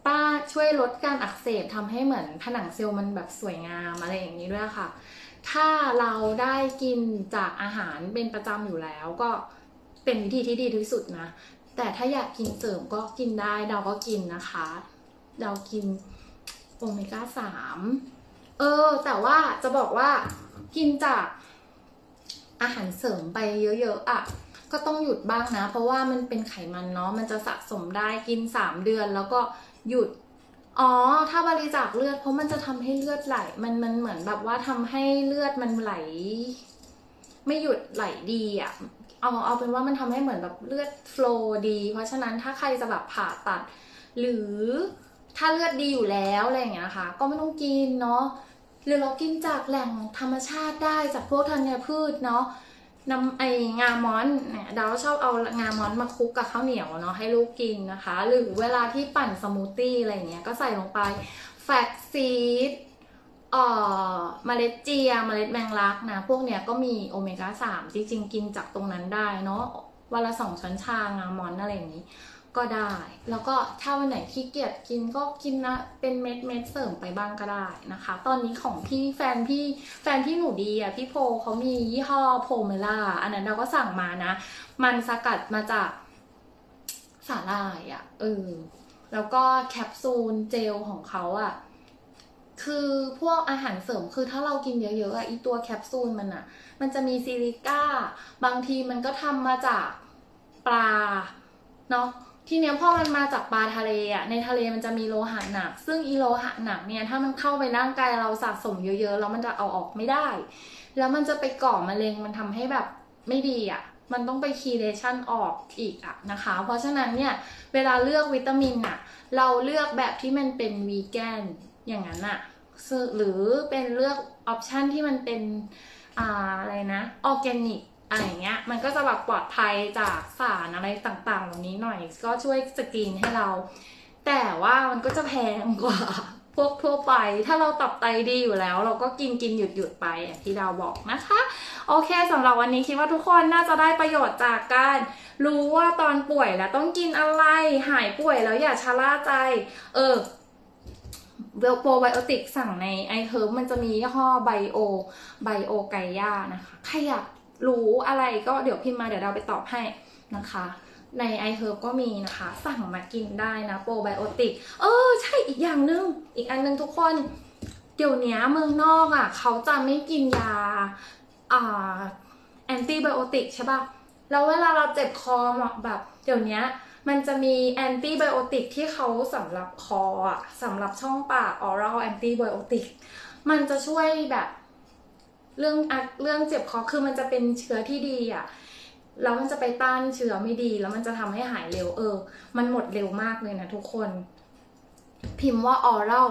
ต้านช่วยลดการอักเสบทำให้เหมือนผนังเซลล์มันแบบสวยงามอะไรอย่างนี้ด้วยค่ะถ้าเราได้กินจากอาหารเป็นประจำอยู่แล้วก็เป็นวิธีที่ดีที่สุดนะแต่ถ้าอยากกินเสริมก็กินได้เราก็กินนะคะเรากินโอเมก้าสามเออแต่ว่าจะบอกว่ากินจากอาหารเสริมไปเยอะๆอ่ะก็ต้องหยุดบ้างนะเพราะว่ามันเป็นไขมันเนาะมันจะสะสมได้กินสามเดือนแล้วก็หยุดอ๋อถ้าบริจาคเลือดเพราะมันจะทำให้เลือดไหลมันมันเหมือนแบบว่าทำให้เลือดมันไหลไม่หยุดไหลดีอ่ะเอาเอาเป็นว่ามันทำให้เหมือนแบบเลือดโฟลว์ดีเพราะฉะนั้นถ้าใครจะแบบผ่าตัดหรือถ้าเลือดดีอยู่แล้วอะไรอย่างเงี้ยค่ะก็ไม่ต้องกินเนาะหรือเรากินจากแหล่งธรรมชาติได้จากพวกธัญพืชเนาะน้ำไองามอนเนี่ยดาวชอบเอางามอนมาคลุกกับข้าวเหนียวเนาะให้ลูกกินนะคะหรือเวลาที่ปั่นสมูทตี้อะไรเงี้ยก็ใส่ลงไปแฟลกซีดเอ่อเมล็ดเจียเมล็ดแมงลักนะพวกเนี้ยก็มีโอเมก้าสามจริงๆกินจากตรงนั้นได้เนาะวันละสองช้อนชางามอนอะไรอย่างนี้ก็ได้แล้วก็ถ้าวันไหนขี้เกียจกินก็กินนะเป็นเม็ดเม็ดเสริมไปบ้างก็ได้นะคะตอนนี้ของพี่แฟนพี่แฟนพี่หนูดีอ่ะพี่โพเขามียี่ห้อโพเมล่าอันนั้นเราก็สั่งมานะมันสกัดมาจากสาหร่ายอ่ะเออแล้วก็แคปซูลเจลของเขาอ่ะคือพวกอาหารเสริมคือถ้าเรากินเยอะๆอ่ะอีตัวแคปซูลมันอ่ะมันจะมีซิลิก้าบางทีมันก็ทำมาจากปลาเนาะทีเนี้ยพอมันมาจากปลาทะเลอ่ะในทะเลมันจะมีโลหะหนักซึ่งอีโลหะหนักเนี่ยถ้ามันเข้าไปร่างกายเราสะสมเยอะๆแล้วมันจะเอาออกไม่ได้แล้วมันจะไปก่อมะเร็งมันทำให้แบบไม่ดีอ่ะมันต้องไปคีเลชันออกอีกอ่ะนะคะเพราะฉะนั้นเนี่ยเวลาเลือกวิตามินอ่ะเราเลือกแบบที่มันเป็นวีแกนอย่างนั้นอ่ะหรือเป็นเลือกออปชันที่มันเป็นอ่าอะไรนะออร์แกนิกอะไรเงี้ยมันก็จะแบบปลอดภัยจากสารอะไรต่างๆเหล่านี้หน่อยก็ช่วยสกรีนให้เราแต่ว่ามันก็จะแพงกว่าพวกทั่วไปถ้าเราตับไตดีอยู่แล้วเราก็กินกินหยุดหยุดไปอย่างที่ดาวบอกนะคะโอเคสำหรับวันนี้คิดว่าทุกคนน่าจะได้ประโยชน์จากการรู้ว่าตอนป่วยแล้วต้องกินอะไรหายป่วยแล้วอย่าชะล่าใจเออเวลโปรไบโอติกสั่งในไอเฮิร์บมันจะมียี่ห้อไบโอไบโอไกย่านะคะใครอยากรู้อะไรก็เดี๋ยวพิมพ์มาเดี๋ยวเราไปตอบให้นะคะในไอเฮิร์บก็มีนะคะสั่งมากินได้นะโปรไบโอติกเออใช่อีกอย่างหนึ่งอีกอันนึงทุกคนเดี๋ยวนี้เมืองนอกอ่ะเขาจะไม่กินยาอ่าแอนติไบโอติกใช่ป่ะแล้วเวลาเราเจ็บคอแบบเดี๋ยวนี้มันจะมีแอนติไบโอติกที่เขาสำหรับคออ่ะสำหรับช่องปากออรัลแอนติไบโอติกมันจะช่วยแบบเรื่องเรื่องเจ็บคอคือมันจะเป็นเชื้อที่ดีอ่ะแล้วมันจะไปต้านเชื้อไม่ดีแล้วมันจะทำให้หายเร็วเออมันหมดเร็วมากเลยนะทุกคนพิมพ์ว่า oral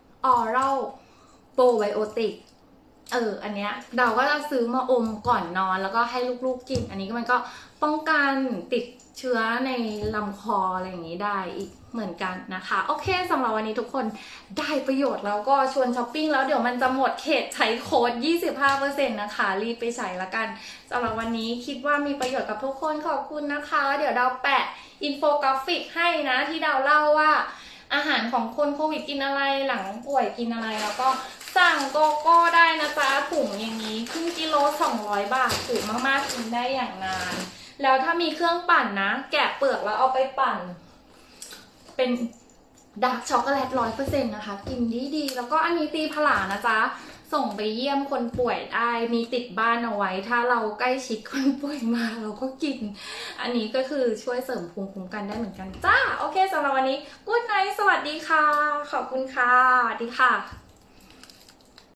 oral probiotic เอออันเนี้ยเราก็จะซื้อมาอมก่อนนอนแล้วก็ให้ลูกๆกินอันนี้ก็มันก็ป้องกันติดเชื้อในลำคออะไรอย่างนี้ได้อีกเหมือนกันนะคะโอเคสำหรับวันนี้ทุกคนได้ประโยชน์แล้วก็ชวนช้อปปิ้งแล้วเดี๋ยวมันจะหมดเขตใช้โค้ด ยี่สิบห้าเปอร์เซ็นต์ นะคะรีบไปใช้ละกันสำหรับวันนี้คิดว่ามีประโยชน์กับทุกคนขอบคุณนะคะเดี๋ยวดาวแปะอินโฟกราฟิกให้นะที่ดาวเล่าว่าอาหารของคนโควิดกินอะไรหลังป่วยกินอะไรแล้วก็สั่งโกโก้ได้นะจ๊ะถุงอย่างนี้ครึ่งกิโลสองร้อยบาทถูกมากๆกินได้อย่างนานแล้วถ้ามีเครื่องปั่นนะแกะเปลือกแล้วเอาไปปั่นเป็นดาร์กช็อกโกแลตร้อยเปอร์เซ็นต์นะคะกินดีๆแล้วก็อันนี้ตีผลานะจ๊ะส่งไปเยี่ยมคนป่วยได้มีติดบ้านเอาไว้ถ้าเราใกล้ชิดคนป่วยมาเราก็กินอันนี้ก็คือช่วยเสริมภูมิคุ้มกันได้เหมือนกันจ้าโอเคสำหรับวันนี้กู๊ดไนท์สวัสดีค่ะขอบคุณค่ะสวัสดีค่ะ